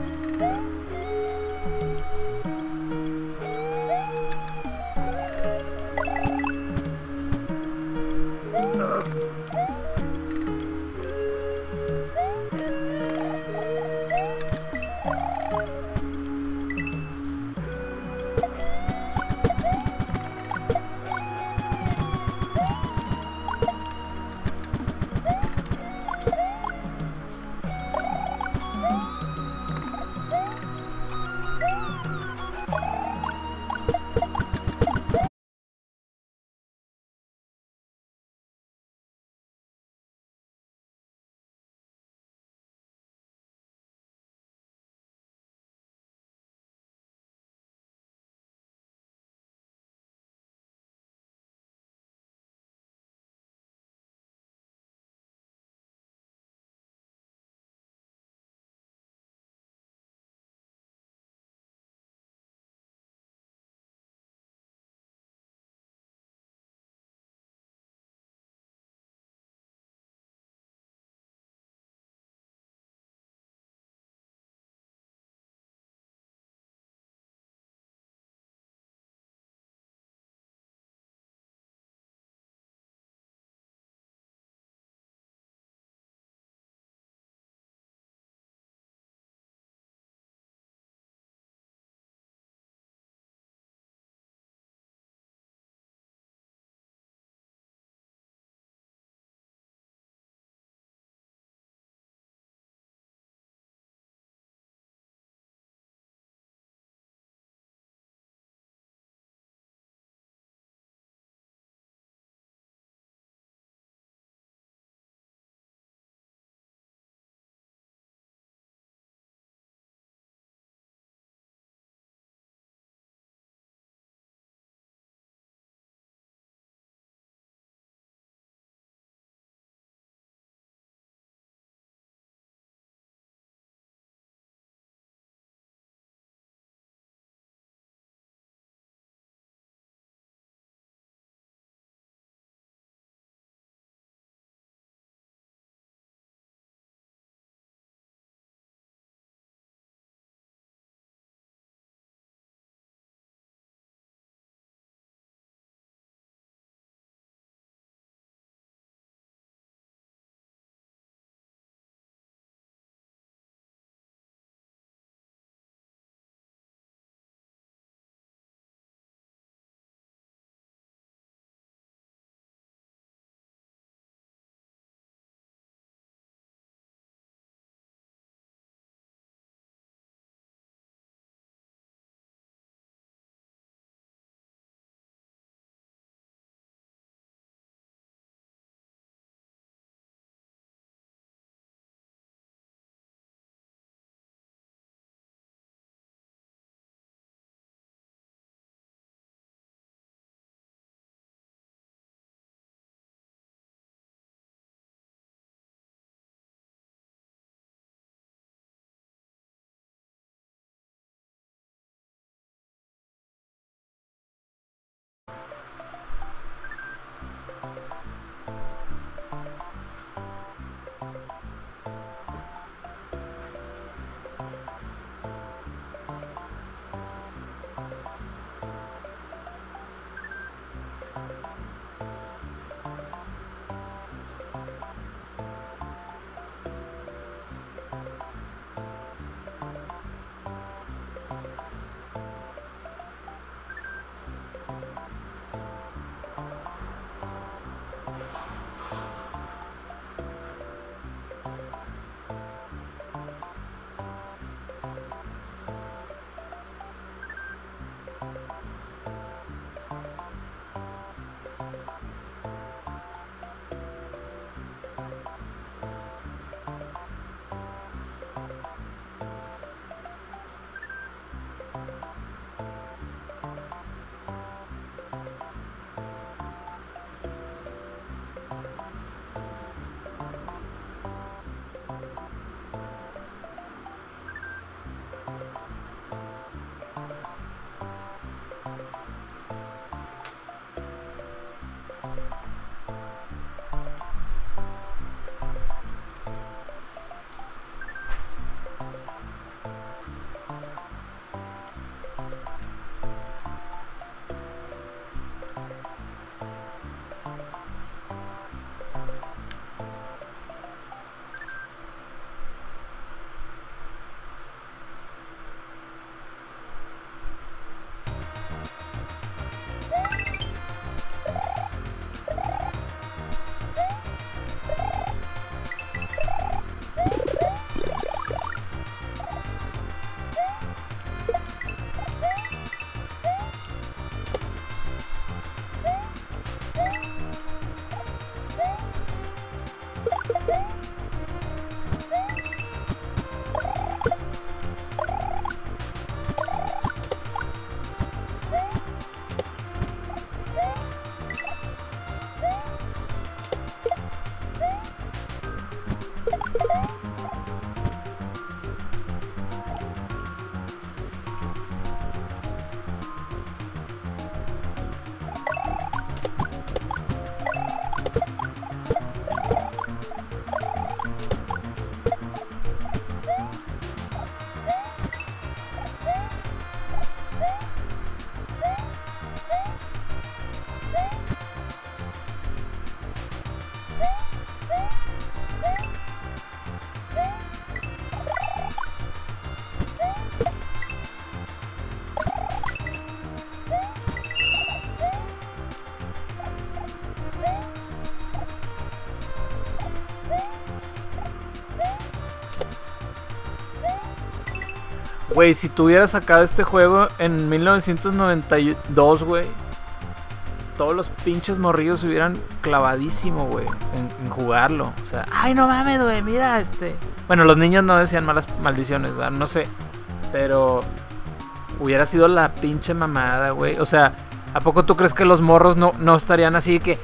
Güey, si tú hubieras sacado este juego en 1992, güey, todos los pinches morrillos se hubieran clavadísimo, güey, en jugarlo. O sea, ay, no mames, güey, mira Bueno, los niños no decían malas maldiciones, ¿verdad? No sé. Pero hubiera sido la pinche mamada, güey. O sea, ¿a poco tú crees que los morros no estarían así que...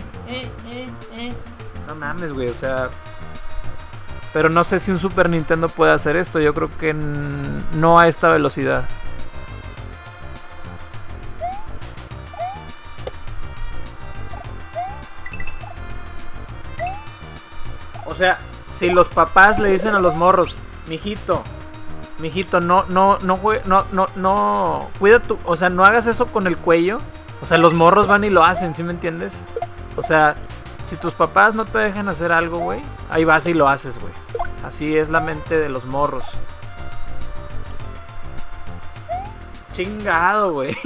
No mames, güey, o sea... Pero no sé si un Super Nintendo puede hacer esto. Yo creo que no a esta velocidad. O sea, si los papás le dicen a los morros, mijito, no, cuida tu, o sea, no hagas eso con el cuello. O sea, los morros van y lo hacen, ¿sí me entiendes? O sea, si tus papás no te dejan hacer algo, güey, ahí vas y lo haces, güey. Así es la mente de los morros. Chingado, güey.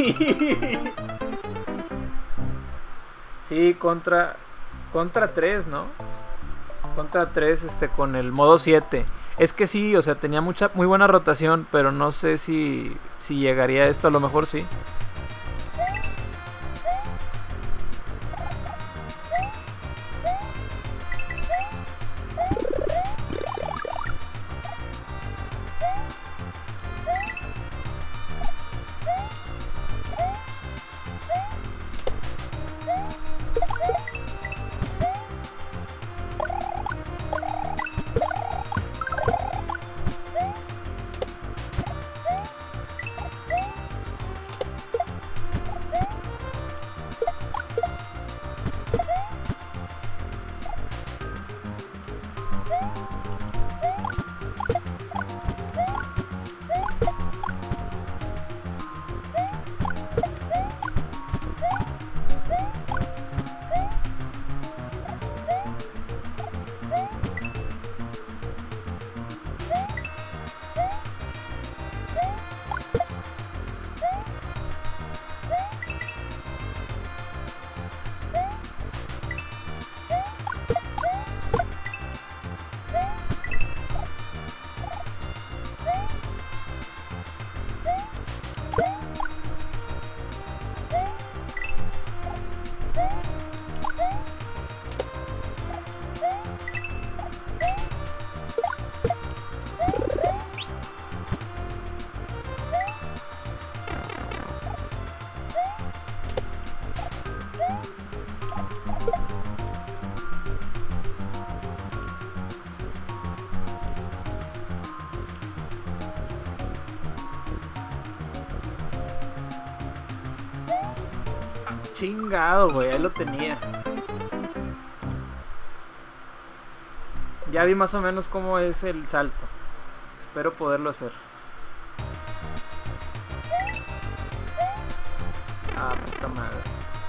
Sí, contra 3, ¿no? Contra 3 con el modo 7. Es que sí, o sea, tenía muy buena rotación, pero no sé si llegaría a esto, a lo mejor sí. Chingado, güey, ahí lo tenía. Ya vi más o menos cómo es el salto. Espero poderlo hacer. Ah, puta madre.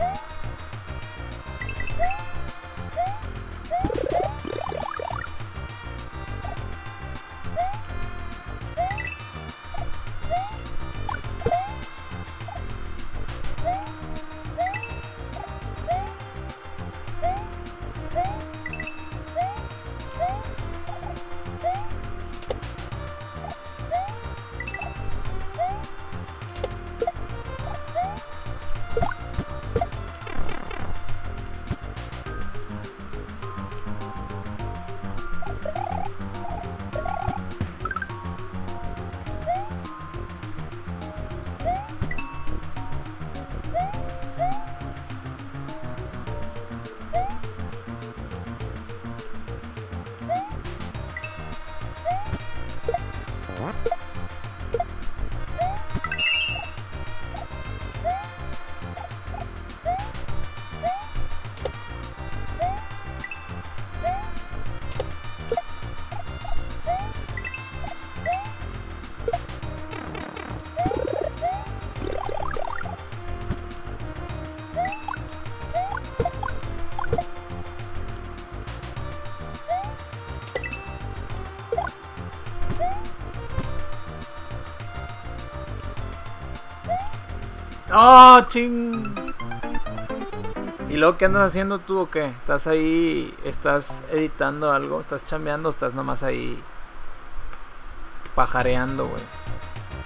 ¡Oh, ching! ¿Y luego qué andas haciendo tú o qué? ¿Estás ahí, estás editando algo? ¿Estás chambeando o estás nomás ahí pajareando, güey?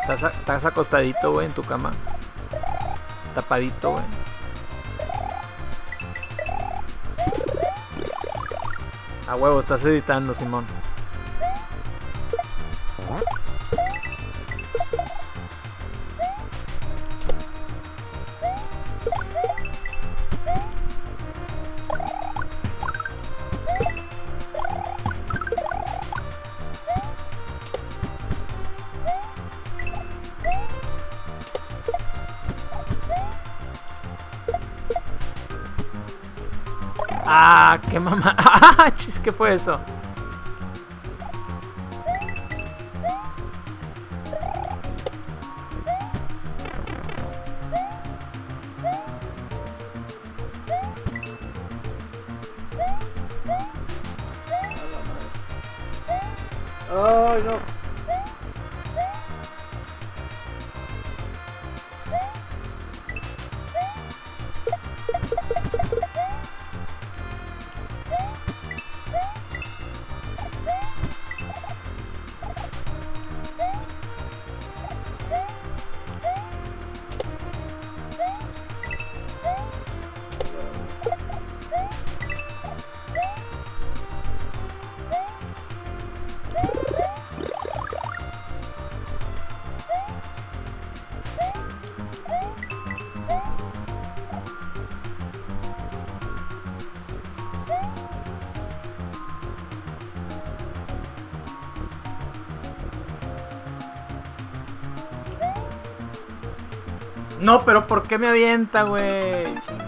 Estás acostadito, güey, en tu cama. Tapadito, güey. A huevo, estás editando, Simón. Ah, qué mamá. Ah, chis, ¿qué fue eso? Ay, no. No, pero ¿por qué me avienta, güey?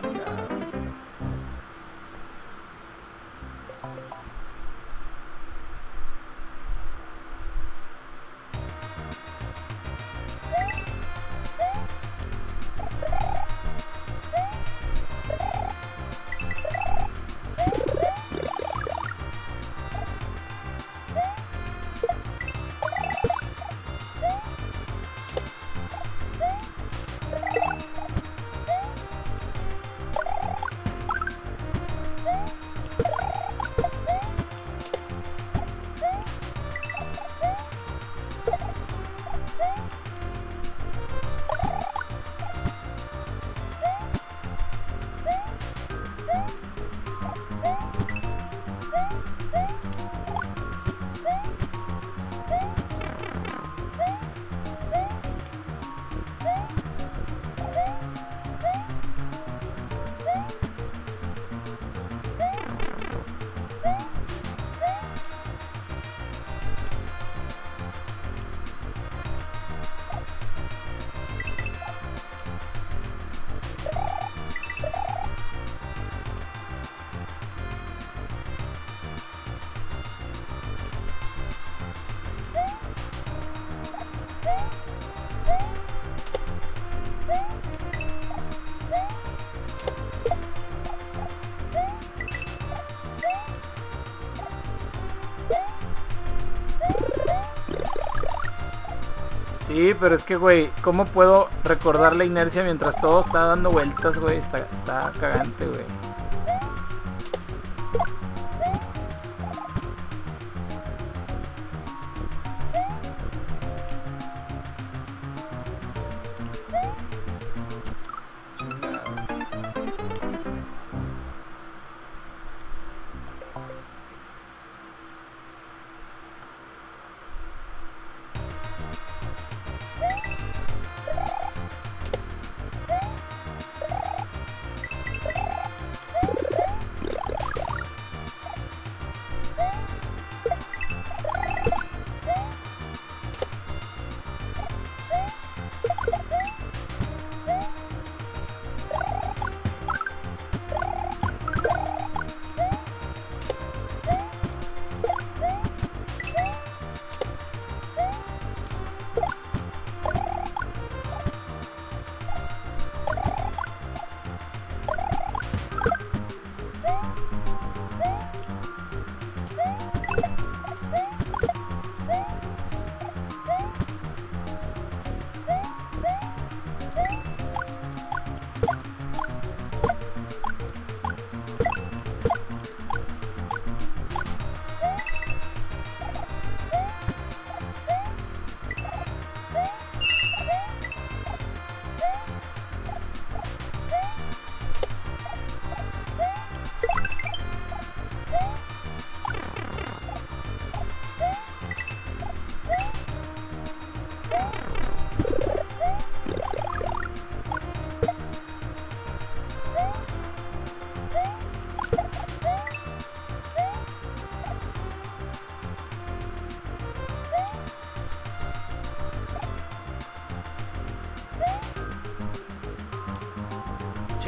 Sí, pero es que, güey, ¿cómo puedo recordar la inercia mientras todo está dando vueltas, güey? Está cagante, güey.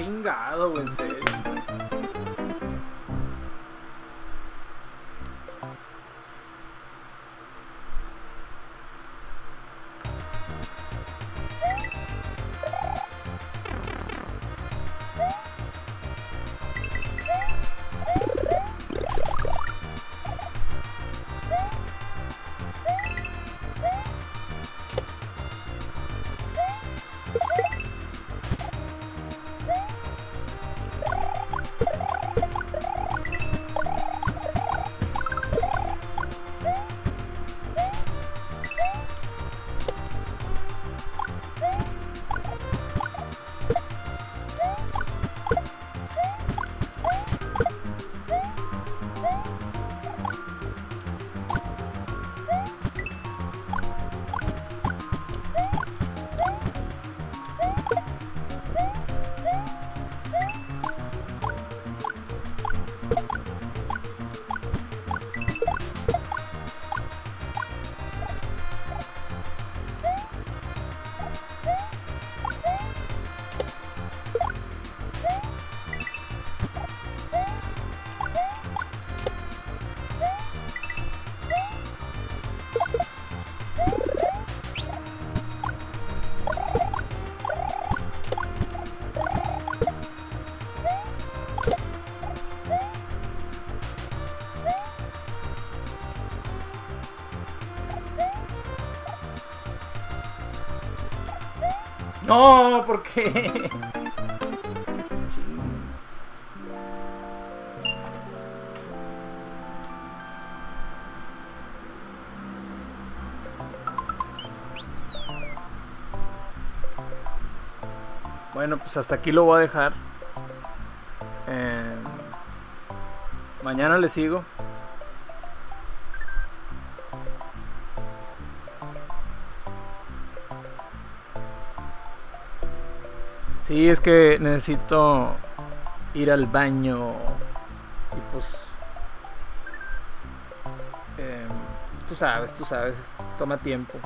chingado, güey, en serio. No, ¿por qué? Bueno, pues hasta aquí lo voy a dejar. Mañana le sigo. Sí, es que necesito ir al baño y pues tú sabes, toma tiempo.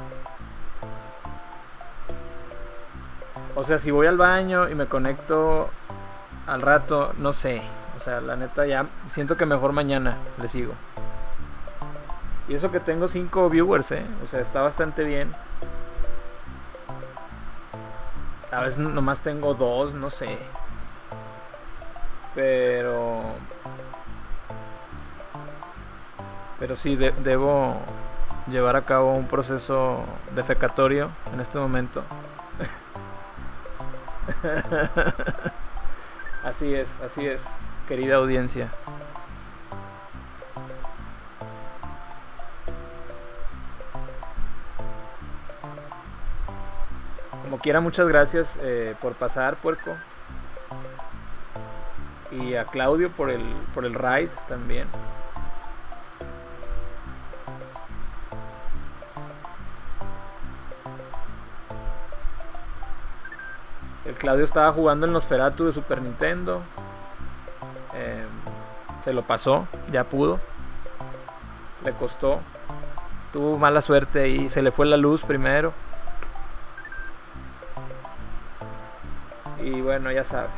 O sea, si voy al baño y me conecto al rato, no sé. O sea, la neta ya siento que mejor mañana le sigo. Y eso que tengo 5 viewers, o sea, está bastante bien. A veces nomás tengo 2, no sé. Pero sí, debo llevar a cabo un proceso defecatorio en este momento. Así es, querida audiencia. Como quiera, muchas gracias por pasar, puerco. Y a Claudio por el raid también. El Claudio estaba jugando el Nosferatu de Super Nintendo. Se lo pasó, ya pudo. Le costó. Tuvo mala suerte y se le fue la luz primero. Y bueno, ya sabes.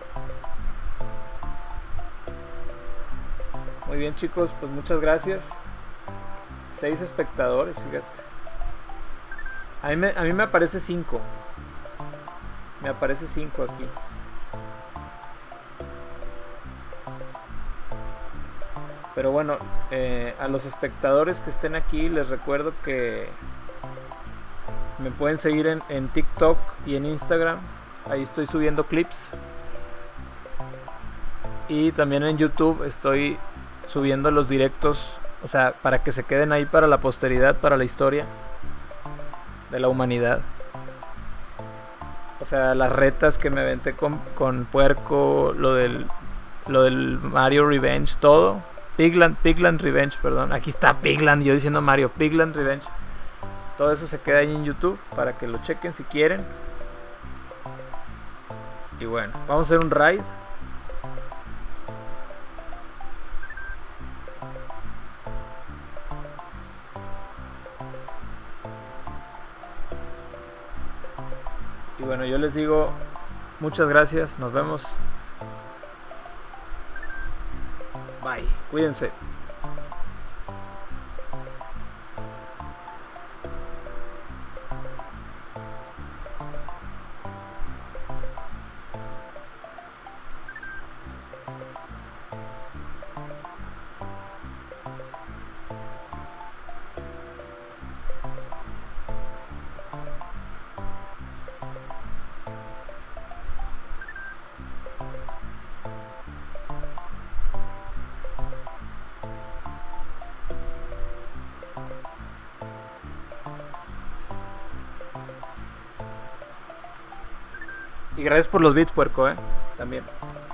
Muy bien, chicos, pues muchas gracias. 6 espectadores, fíjate. A mí me aparece 5. Me aparece 5 aquí. Pero bueno, a los espectadores que estén aquí les recuerdo que me pueden seguir en TikTok y en Instagram. Ahí estoy subiendo clips. Y también en YouTube estoy subiendo los directos. O sea, para que se queden ahí para la posteridad, para la historia de la humanidad. O sea, las retas que me aventé con Puerco, lo del Mario Revenge, todo. Pigland Revenge, perdón. Aquí está Pigland, yo diciendo Mario. Pigland Revenge. Todo eso se queda ahí en YouTube para que lo chequen si quieren. Y bueno, vamos a hacer un raid. Y bueno, yo les digo Muchas gracias. Nos vemos. Bye. Cuídense. Y gracias por los bits, puerco, también.